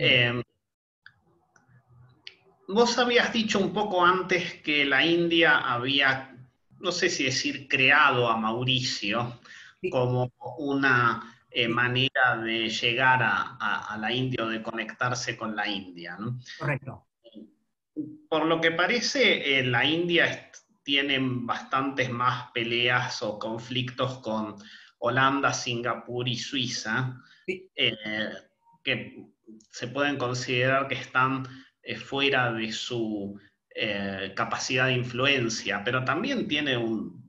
Vos habías dicho un poco antes que la India había, no sé si decir creado a Mauricio, sí, como una sí, manera de llegar a la India o de conectarse con la India, ¿no? correcto. Por lo que parece, la India tiene bastantes más peleas o conflictos con Holanda, Singapur y Suiza, Sí. que se pueden considerar que están fuera de su capacidad de influencia, pero también tiene un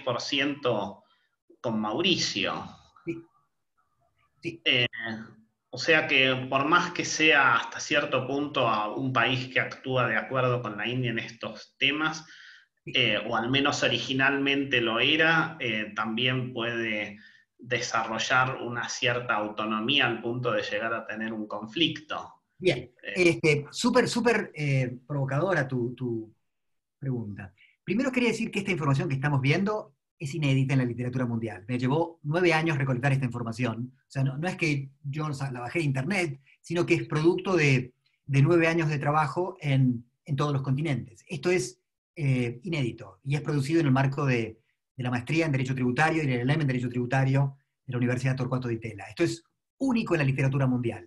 10% con Mauricio. Sí. Sí. O sea que por más que sea hasta cierto punto a un país que actúa de acuerdo con la India en estos temas, o al menos originalmente lo era, también puede desarrollar una cierta autonomía al punto de llegar a tener un conflicto. Bien, súper provocadora tu pregunta. Primero quería decir que esta información que estamos viendo es inédita en la literatura mundial. Me llevó 9 años recolectar esta información. O sea, no es que yo la bajé de internet, sino que es producto de 9 años de trabajo en todos los continentes. Esto es inédito y es producido en el marco de la maestría en Derecho Tributario y del LLM en Derecho Tributario de la Universidad Torcuato Di Tella. Esto es único en la literatura mundial.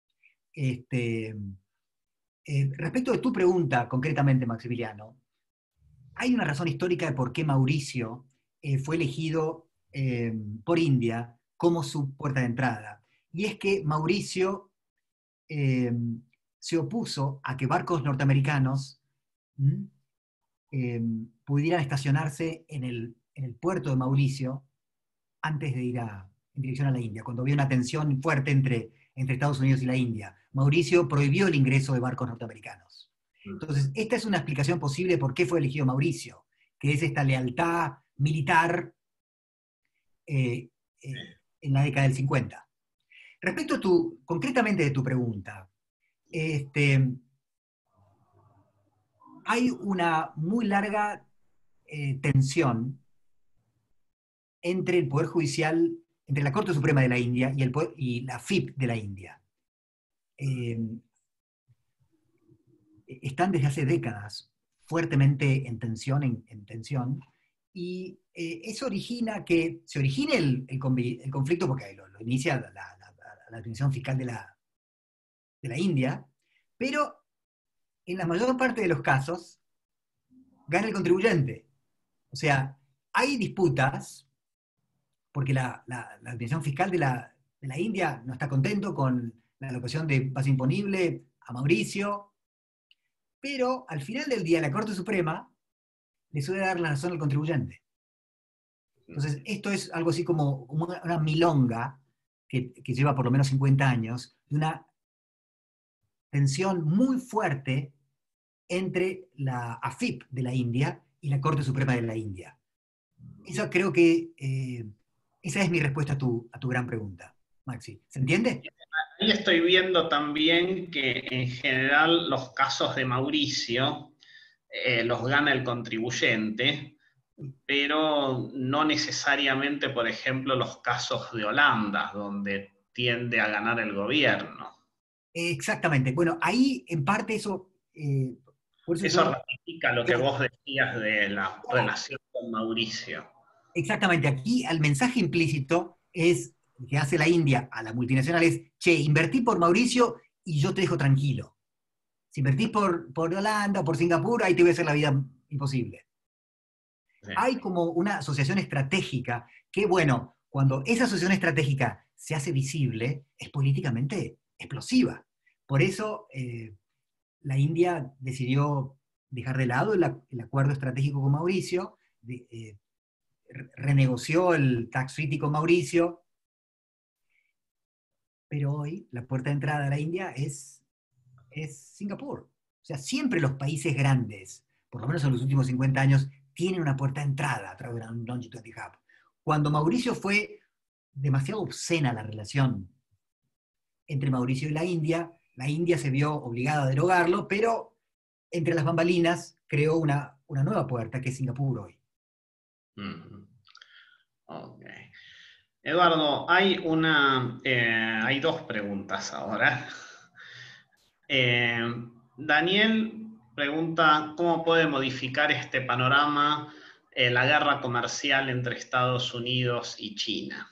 Respecto de tu pregunta, concretamente, Maximiliano, hay una razón histórica de por qué Mauricio fue elegido por India como su puerta de entrada. Y es que Mauricio se opuso a que barcos norteamericanos pudieran estacionarse en el puerto de Mauricio antes de ir en dirección a la India, cuando había una tensión fuerte entre Estados Unidos y la India. Mauricio prohibió el ingreso de barcos norteamericanos. Entonces, esta es una explicación posible de por qué fue elegido Mauricio, que es esta lealtad militar en la década del 50. Respecto concretamente de tu pregunta, hay una muy larga tensión entre el Poder Judicial, entre la Corte Suprema de la India y la FIP de la India. Están desde hace décadas fuertemente en tensión, y eso origina que se origine el conflicto, porque lo inicia la Administración Fiscal de la India, pero en la mayor parte de los casos gana el contribuyente. O sea, hay disputas porque la Administración Fiscal de la India no está contento con la alocación de base imponible a Mauricio, pero al final del día la Corte Suprema le suele dar la razón al contribuyente. Entonces, esto es algo así como una milonga que lleva por lo menos 50 años, de una tensión muy fuerte entre la AFIP de la India y la Corte Suprema de la India. Eso creo que esa es mi respuesta a tu gran pregunta, Maxi. ¿Se entiende? Ahí estoy viendo también que en general los casos de Mauricio los gana el contribuyente, pero no necesariamente, por ejemplo, los casos de Holanda, donde tiende a ganar el gobierno. Exactamente. Bueno, ahí en parte eso... eso ratifica lo que vos decías de la relación con Mauricio. Exactamente. Aquí el mensaje implícito es que hace la India a las multinacionales: che, invertí por Mauricio y yo te dejo tranquilo. Si invertís por Holanda o por Singapur, ahí te voy a hacer la vida imposible. Sí. Hay como una asociación estratégica que, bueno, cuando esa asociación estratégica se hace visible, es políticamente explosiva. Por eso la India decidió dejar de lado el acuerdo estratégico con Mauricio, renegoció el tax treaty con Mauricio, pero hoy la puerta de entrada a la India es Singapur. O sea, siempre los países grandes, por lo menos en los últimos 50 años, tienen una puerta de entrada a través de un Longitude Hub. Cuando Mauricio fue demasiado obscena la relación entre Mauricio y la India se vio obligada a derogarlo, pero entre las bambalinas creó una nueva puerta, que es Singapur hoy. Ok. Eduardo, hay dos preguntas ahora. Daniel pregunta: ¿cómo puede modificar este panorama la guerra comercial entre Estados Unidos y China?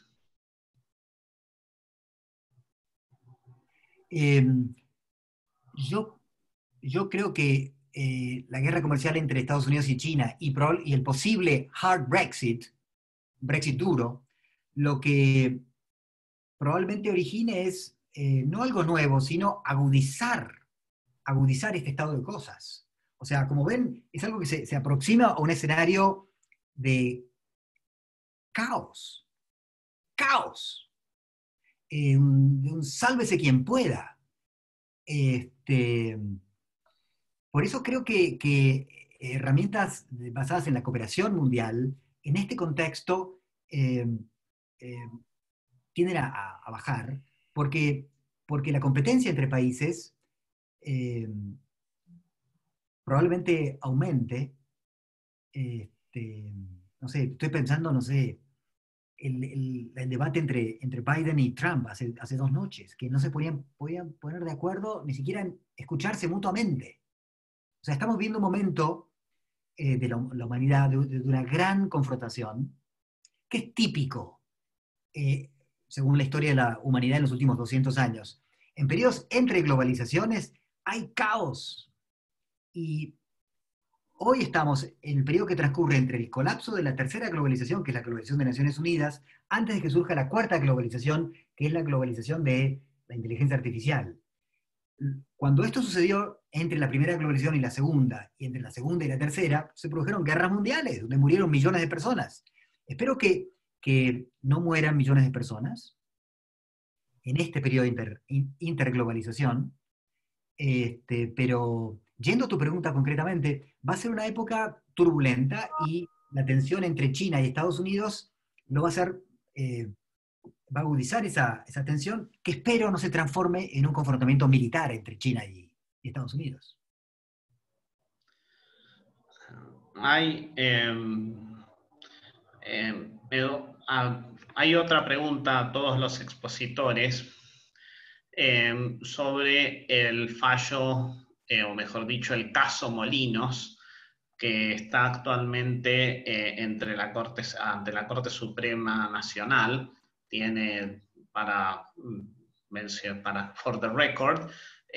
Yo creo que la guerra comercial entre Estados Unidos y China y el posible hard Brexit duro, lo que probablemente origine es no algo nuevo, sino agudizar este estado de cosas. O sea, como ven, es algo que se aproxima a un escenario de caos. de un sálvese quien pueda. Por eso creo que herramientas basadas en la cooperación mundial, en este contexto, tienden a bajar, porque la competencia entre países probablemente aumente. No sé, estoy pensando, no sé, el debate entre Biden y Trump hace 2 noches, que no se podían poner de acuerdo ni siquiera en escucharse mutuamente. O sea, estamos viendo un momento de la humanidad, de una gran confrontación, que es típico, según la historia de la humanidad en los últimos 200 años. En periodos entre globalizaciones hay caos. Y hoy estamos en el periodo que transcurre entre el colapso de la tercera globalización, que es la globalización de Naciones Unidas, antes de que surja la cuarta globalización, que es la globalización de la inteligencia artificial. Cuando esto sucedió entre la primera globalización y la segunda, y entre la segunda y la tercera, se produjeron guerras mundiales, donde murieron millones de personas. Espero que no mueran millones de personas en este periodo de interglobalización, pero yendo a tu pregunta concretamente, va a ser una época turbulenta y la tensión entre China y Estados Unidos lo va a hacer, va a agudizar esa tensión, que espero no se transforme en un confrontamiento militar entre China y Estados Unidos. Hay otra pregunta a todos los expositores sobre el fallo, o mejor dicho, el caso Molinos, que está actualmente ante la Corte Suprema Nacional. Tiene, for the record,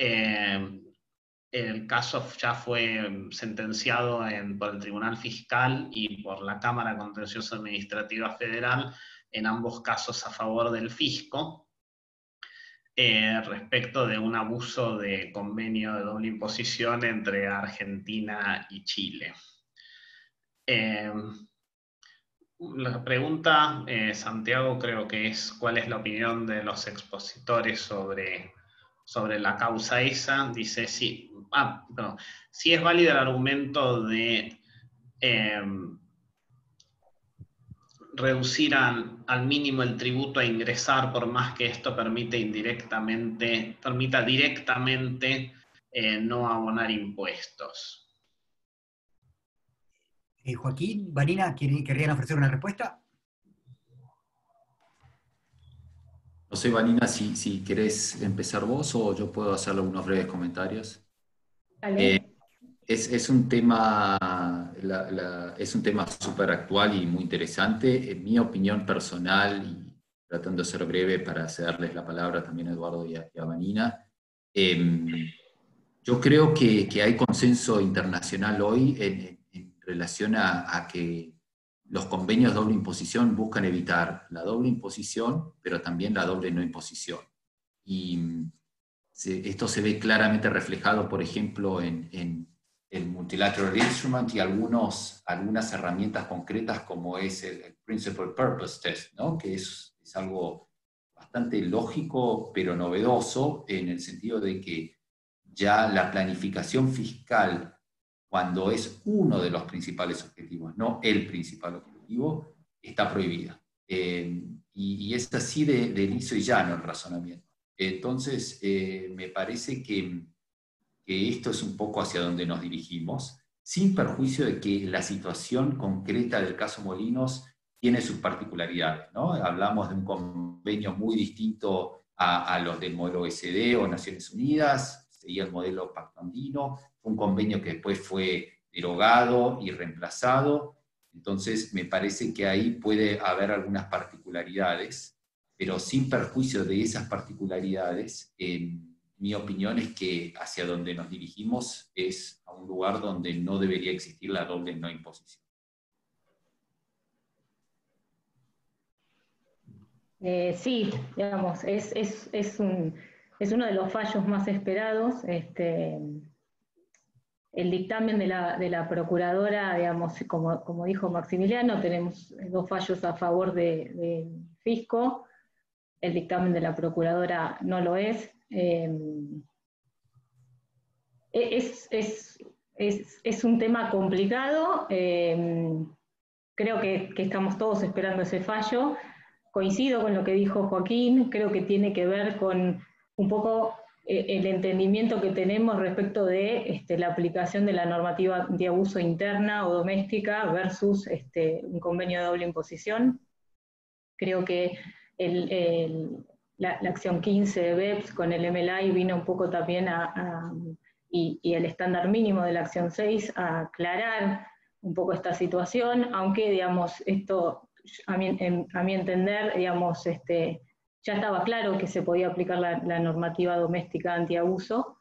el caso ya fue sentenciado por el Tribunal Fiscal y por la Cámara Contencioso Administrativa Federal, en ambos casos a favor del fisco, respecto de un abuso de convenio de doble imposición entre Argentina y Chile. La pregunta, Santiago, creo que es ¿cuál es la opinión de los expositores sobre la causa esa? Dice, sí, si es válido el argumento de reducir al mínimo el tributo a ingresar, por más que esto permita directamente no abonar impuestos. Joaquín, Vanina, ¿querrían ofrecer una respuesta? No sé, Vanina, si querés empezar vos o yo puedo hacer algunos breves comentarios. Es un tema súper actual y muy interesante. En mi opinión personal, y tratando de ser breve para cederles la palabra también a Eduardo y a Vanina, yo creo que hay consenso internacional hoy en relación a que los convenios de doble imposición buscan evitar la doble imposición, pero también la doble no imposición. Y esto se ve claramente reflejado, por ejemplo, en el Multilateral Instrument y algunas herramientas concretas como es el Principal Purpose Test, ¿no? Que es algo bastante lógico, pero novedoso, en el sentido de que ya la planificación fiscal, cuando es uno de los principales objetivos, no el principal objetivo, está prohibida. Y es así de liso y llano el razonamiento. Entonces, me parece que esto es un poco hacia donde nos dirigimos, sin perjuicio de que la situación concreta del caso Molinos tiene sus particularidades, ¿no? Hablamos de un convenio muy distinto a los del modelo OECD o Naciones Unidas, seguía el modelo Pacto Andino, un convenio que después fue derogado y reemplazado. Entonces, me parece que ahí puede haber algunas particularidades, pero sin perjuicio de esas particularidades, mi opinión es que hacia donde nos dirigimos es a un lugar donde no debería existir la doble no imposición. Sí, digamos, es uno de los fallos más esperados. El dictamen de la procuradora, digamos, como dijo Maximiliano, tenemos 2 fallos a favor del fisco. el dictamen de la Procuradora no lo es. Es un tema complicado, creo que estamos todos esperando ese fallo. Coincido con lo que dijo Joaquín, creo que tiene que ver con un poco el entendimiento que tenemos respecto de la aplicación de la normativa de abuso interna o doméstica versus un convenio de doble imposición. Creo que la acción 15 de BEPS con el MLI vino un poco también y el estándar mínimo de la acción 6 a aclarar un poco esta situación, aunque, digamos, esto, a mi entender, digamos, ya estaba claro que se podía aplicar la normativa doméstica antiabuso,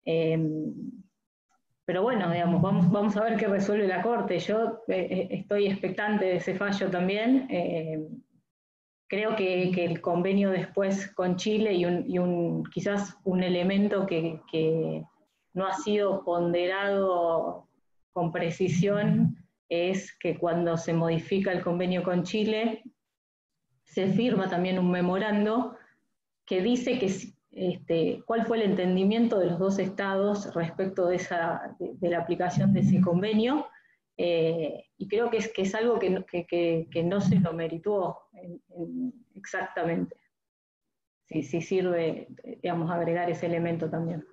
pero bueno, digamos, vamos a ver qué resuelve la Corte. Yo estoy expectante de ese fallo también. Creo que el convenio después con Chile y quizás un elemento que no ha sido ponderado con precisión es que cuando se modifica el convenio con Chile, se firma también un memorando que dice que cuál fue el entendimiento de los dos estados respecto de la aplicación de ese convenio, y creo que es algo que no se lo meritó exactamente. Si sirve, digamos, agregar ese elemento también.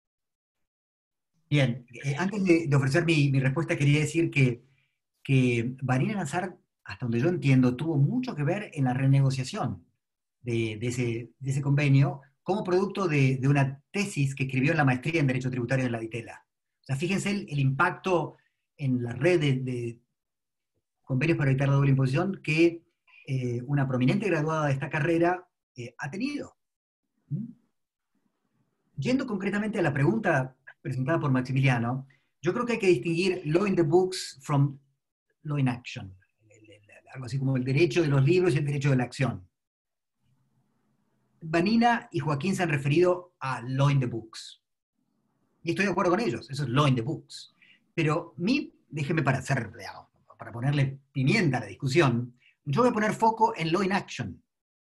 Bien, antes de ofrecer mi respuesta, quería decir que Vanina Nazar, hasta donde yo entiendo, tuvo mucho que ver en la renegociación de ese convenio, como producto de una tesis que escribió en la maestría en Derecho Tributario en la DITELA. O sea, fíjense el impacto en la red de convenios para evitar la doble imposición que una prominente graduada de esta carrera ha tenido. Yendo concretamente a la pregunta presentada por Maximiliano, yo creo que hay que distinguir law in the books from law in action. Algo así como el derecho de los libros y el derecho de la acción. Vanina y Joaquín se han referido a law in the books. Y estoy de acuerdo con ellos, eso es law in the books. Pero déjeme para ponerle pimienta a la discusión, yo voy a poner foco en law in action.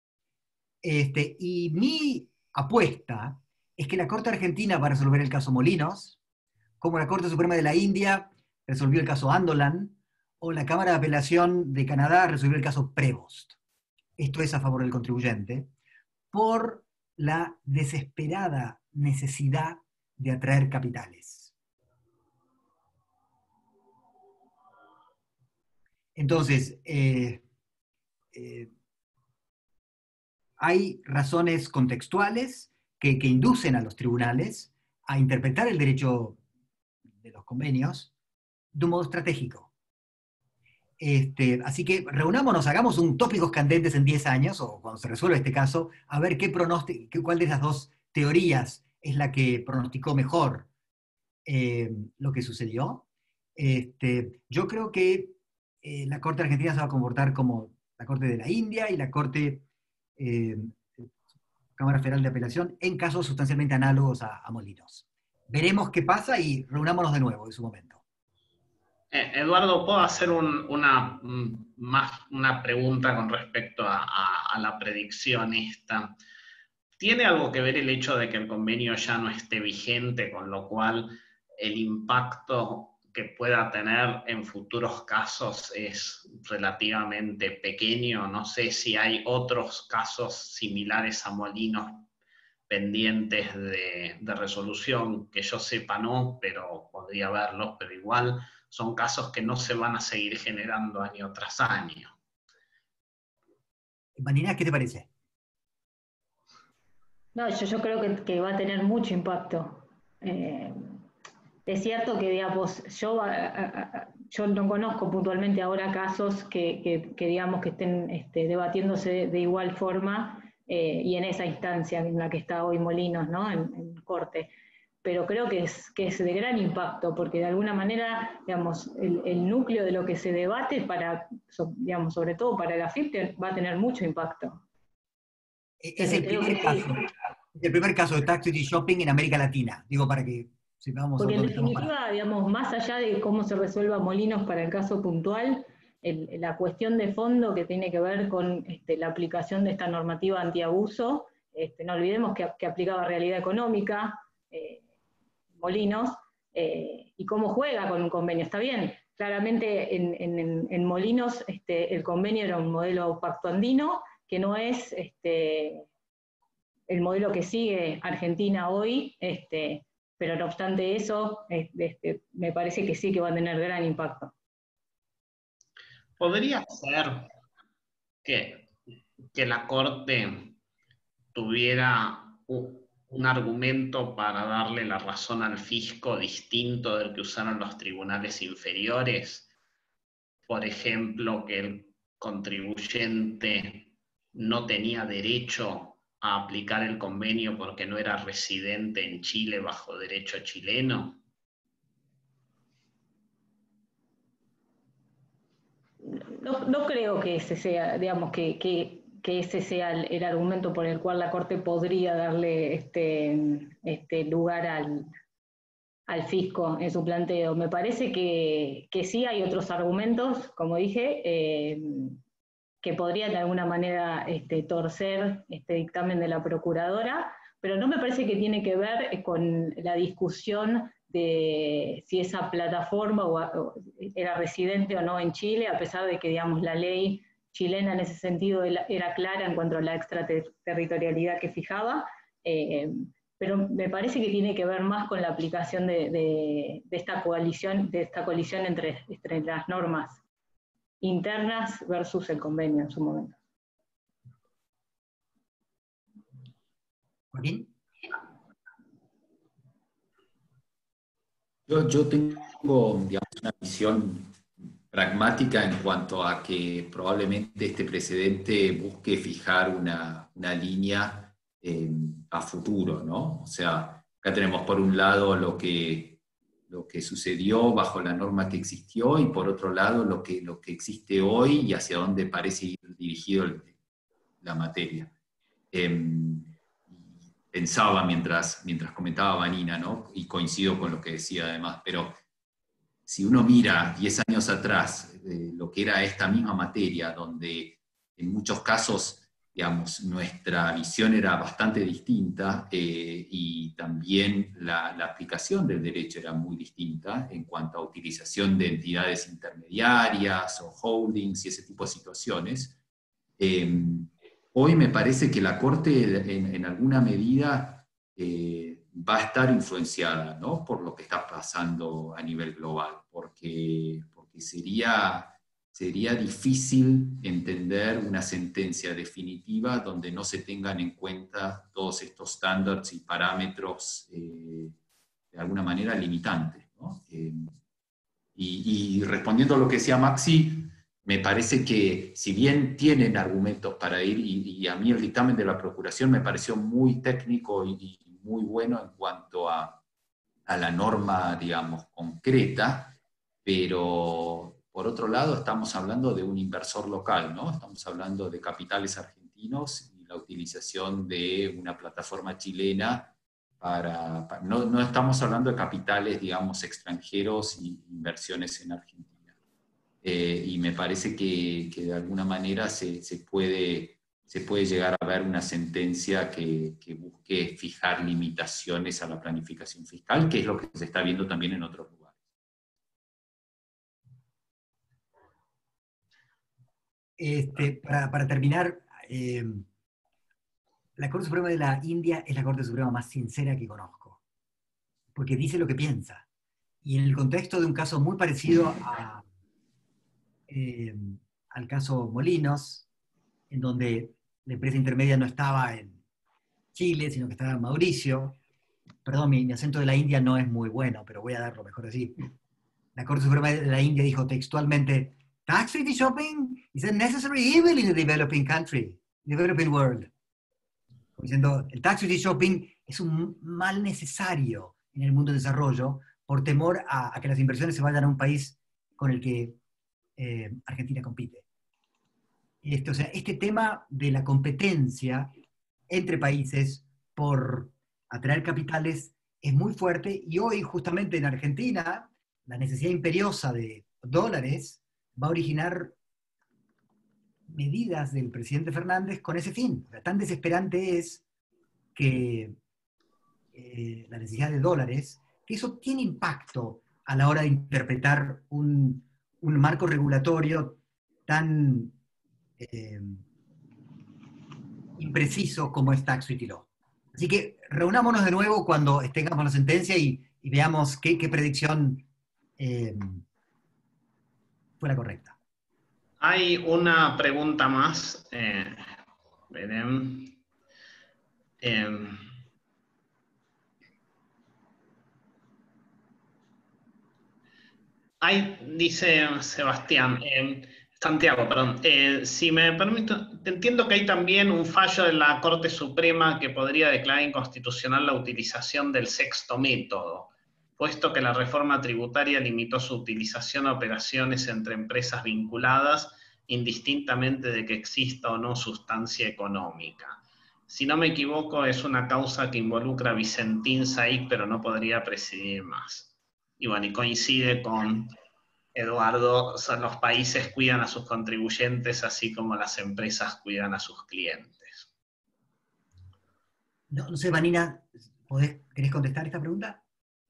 Y mi apuesta es que la Corte Argentina va a resolver el caso Molinos, como la Corte Suprema de la India resolvió el caso Andolan, o la Cámara de Apelación de Canadá resolvió el caso Prevost. Esto es a favor del contribuyente, por la desesperada necesidad de atraer capitales. Entonces, hay razones contextuales que inducen a los tribunales a interpretar el derecho de los convenios de un modo estratégico. Así que reunámonos, hagamos un tópicos candentes en 10 años, o cuando se resuelva este caso, a ver cuál de esas dos teorías es la que pronosticó mejor lo que sucedió. Yo creo que la Corte Argentina se va a comportar como la Corte de la India y la Corte Cámara Federal de Apelación en casos sustancialmente análogos a Molinos. Veremos qué pasa y reunámonos de nuevo en su momento. Eduardo, ¿puedo hacer una pregunta con respecto a la predicción esta? ¿Tiene algo que ver el hecho de que el convenio ya no esté vigente, con lo cual el impacto que pueda tener en futuros casos es relativamente pequeño? No sé si hay otros casos similares a Molinos pendientes de resolución, que yo sepa no, pero podría haberlos, pero igual son casos que no se van a seguir generando año tras año. Vanina, ¿qué te parece? No, yo creo que va a tener mucho impacto. Es cierto que, digamos, yo no conozco puntualmente ahora casos que digamos, que estén debatiéndose de igual forma y en esa instancia en la que está hoy Molinos, ¿no? En corte. Pero creo que es de gran impacto, porque de alguna manera, digamos, el núcleo de lo que se debate, digamos, sobre todo para la AFIP, va a tener mucho impacto. Es el primer caso de tax duty shopping en América Latina, digo, para que sepamos. Porque en definitiva, digamos, más allá de cómo se resuelva Molinos para el caso puntual, la cuestión de fondo que tiene que ver con la aplicación de esta normativa antiabuso. No olvidemos que aplicaba realidad económica, Molinos, y cómo juega con un convenio. Está bien, claramente en Molinos el convenio era un modelo pacto andino, que no es el modelo que sigue Argentina hoy, pero no obstante eso, me parece que sí que va a tener gran impacto. ¿Podría ser que la Corte tuviera un argumento para darle la razón al fisco distinto del que usaron los tribunales inferiores? Por ejemplo, que el contribuyente no tenía derecho a aplicar el convenio porque no era residente en Chile bajo derecho chileno. No creo que ese sea, digamos, que ese sea el argumento por el cual la Corte podría darle lugar al fisco en su planteo. Me parece que sí hay otros argumentos, como dije, que podrían de alguna manera torcer este dictamen de la Procuradora, pero no me parece que tiene que ver con la discusión de si esa plataforma era residente o no en Chile, a pesar de que, digamos, la ley chilena en ese sentido era clara en cuanto a la extraterritorialidad que fijaba, pero me parece que tiene que ver más con la aplicación de esta colisión entre las normas internas versus el convenio en su momento. ¿Joaquín? Yo tengo, digamos, una visión pragmática en cuanto a que probablemente este precedente busque fijar una línea a futuro, ¿no? O sea, acá tenemos por un lado lo que sucedió bajo la norma que existió y por otro lado lo que existe hoy y hacia dónde parece ir dirigido la materia. Pensaba mientras comentaba Vanina, ¿no? Y coincido con lo que decía además, pero si uno mira 10 años atrás lo que era esta misma materia, donde en muchos casos, digamos, nuestra visión era bastante distinta y también la aplicación del derecho era muy distinta en cuanto a utilización de entidades intermediarias o holdings y ese tipo de situaciones, hoy me parece que la Corte en alguna medida va a estar influenciada, ¿no?, por lo que está pasando a nivel global, porque sería difícil entender una sentencia definitiva donde no se tengan en cuenta todos estos estándares y parámetros de alguna manera limitantes, ¿no? Y respondiendo a lo que decía Maxi, me parece que si bien tienen argumentos para ir, y a mí el dictamen de la Procuración me pareció muy técnico y muy bueno en cuanto a la norma, digamos, concreta, pero por otro lado estamos hablando de un inversor local, ¿no? Estamos hablando de capitales argentinos y la utilización de una plataforma chilena no estamos hablando de capitales, digamos, extranjeros y inversiones en Argentina. Y me parece que de alguna manera se puede llegar a ver una sentencia que busque fijar limitaciones a la planificación fiscal, que es lo que se está viendo también en otros lugares. Para terminar, la Corte Suprema de la India es la Corte Suprema más sincera que conozco, porque dice lo que piensa. Y en el contexto de un caso muy parecido al caso Molinos, en donde la empresa intermedia no estaba en Chile, sino que estaba en Mauricio. Perdón, mi acento de la India no es muy bueno, pero voy a dar lo mejor así. La Corte Suprema de la India dijo textualmente: "Tax treaty shopping is a necessary evil in a developing country, developing world". Como diciendo, el tax treaty shopping es un mal necesario en el mundo de desarrollo por temor a que las inversiones se vayan a un país con el que Argentina compite. O sea, este tema de la competencia entre países por atraer capitales es muy fuerte, y hoy justamente en Argentina la necesidad imperiosa de dólares va a originar medidas del presidente Fernández con ese fin. O sea, tan desesperante es que la necesidad de dólares, que eso tiene impacto a la hora de interpretar un marco regulatorio tan impreciso como es Tax Treaty Law. Así que reunámonos de nuevo cuando tengamos la sentencia y veamos qué predicción fue la correcta. Hay una pregunta más. Verán. Dice Sebastián, Santiago, perdón, si me permite, entiendo que hay también un fallo de la Corte Suprema que podría declarar inconstitucional la utilización del sexto método, puesto que la reforma tributaria limitó su utilización a operaciones entre empresas vinculadas, indistintamente de que exista o no sustancia económica. Si no me equivoco, es una causa que involucra a Vicentín Saíc, pero no podría presidir más. Y bueno, y coincide con Eduardo, los países cuidan a sus contribuyentes así como las empresas cuidan a sus clientes. No sé, Vanina, ¿querés contestar esta pregunta?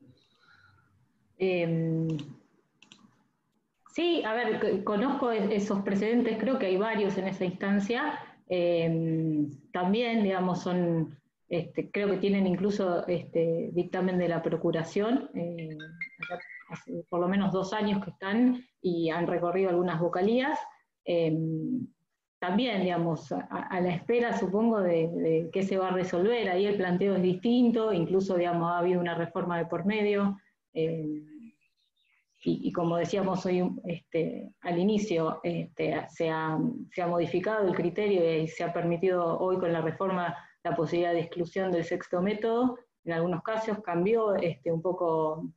Sí, a ver, conozco esos precedentes, creo que hay varios en esa instancia. También, digamos, son, creo que tienen incluso dictamen de la Procuración, hace por lo menos 2 años que están y han recorrido algunas vocalías. También, digamos, a la espera, supongo, de qué se va a resolver. Ahí el planteo es distinto, incluso, digamos, ha habido una reforma de por medio. Y como decíamos hoy al inicio, se ha modificado el criterio y se ha permitido hoy con la reforma la posibilidad de exclusión del sexto método. En algunos casos cambió un poco,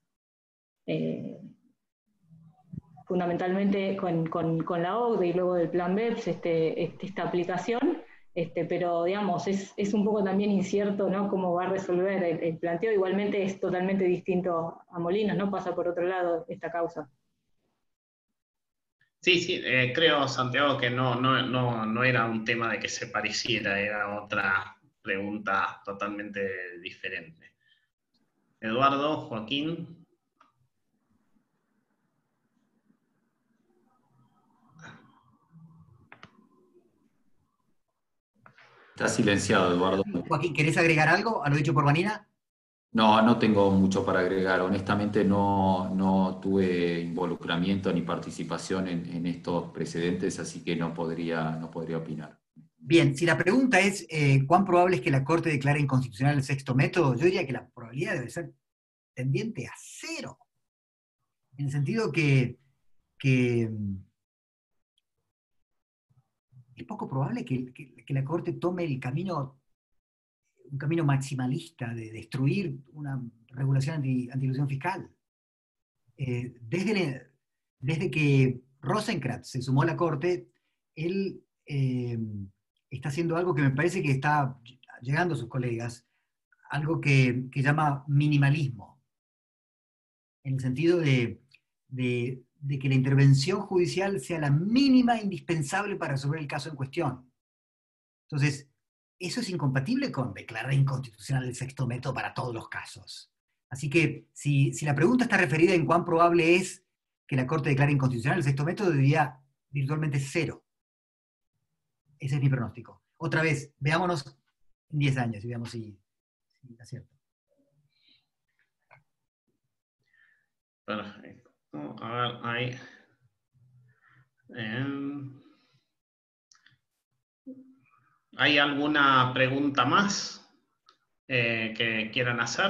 fundamentalmente con la OCDE y luego del Plan BEPS, esta aplicación. Pero digamos, es un poco también incierto, ¿no?, cómo va a resolver el planteo. Igualmente es totalmente distinto a Molinos, ¿no? Pasa por otro lado esta causa. Sí, creo, Santiago, que no era un tema de que se pareciera, era otra pregunta totalmente diferente. Eduardo, Joaquín. Está silenciado, Eduardo. Joaquín, ¿querés agregar algo a lo dicho por Vanina? No tengo mucho para agregar. Honestamente no tuve involucramiento ni participación en estos precedentes, así que no podría opinar. Bien, si la pregunta es ¿cuán probable es que la Corte declare inconstitucional el sexto método? Yo diría que la probabilidad debe ser tendiente a 0. En el sentido que es poco probable que la Corte tome un camino maximalista de destruir una regulación anti-elusión fiscal. Desde que Rosenkrantz se sumó a la Corte, él está haciendo algo que me parece que está llegando a sus colegas, algo que llama minimalismo, en el sentido de que la intervención judicial sea la mínima indispensable para resolver el caso en cuestión. Entonces, eso es incompatible con declarar inconstitucional el sexto método para todos los casos. Así que, si la pregunta está referida en cuán probable es que la Corte declare inconstitucional el sexto método, diría virtualmente 0. Ese es mi pronóstico. Otra vez, veámonos en 10 años y veamos si acierto. Perfecto. A ver, ahí. ¿Hay alguna pregunta más que quieran hacer?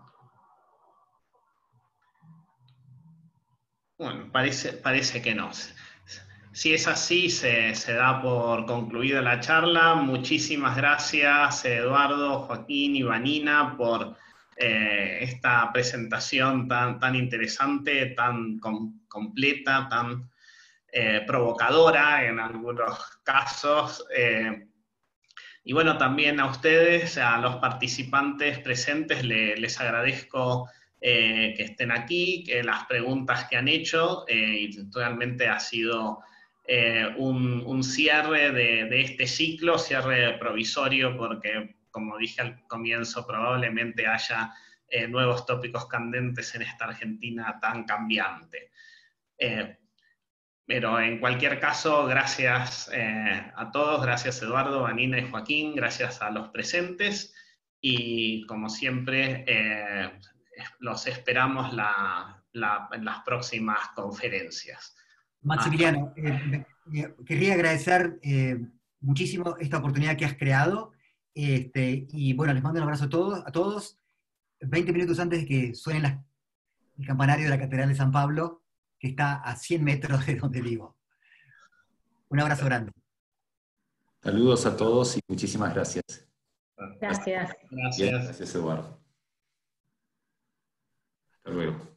Bueno, parece que no. Si es así, se da por concluida la charla. Muchísimas gracias, Eduardo, Joaquín y Vanina, por esta presentación tan interesante, tan completa, tan provocadora en algunos casos. Y bueno, también a ustedes, a los participantes presentes, les agradezco que estén aquí, que las preguntas que han hecho, y realmente ha sido un cierre de este ciclo, cierre provisorio, porque como dije al comienzo, probablemente haya nuevos tópicos candentes en esta Argentina tan cambiante. Pero en cualquier caso, gracias a todos, gracias Eduardo, Vanina y Joaquín, gracias a los presentes, y como siempre, los esperamos en las próximas conferencias. Maximiliano, querría agradecer muchísimo esta oportunidad que has creado, y bueno, les mando un abrazo a todos, 20 minutos antes de que suene el campanario de la Catedral de San Pablo, que está a 100 metros de donde vivo. Un abrazo grande. Saludos a todos y muchísimas gracias. Gracias. Gracias. Bien, gracias, Eduardo. Hasta luego.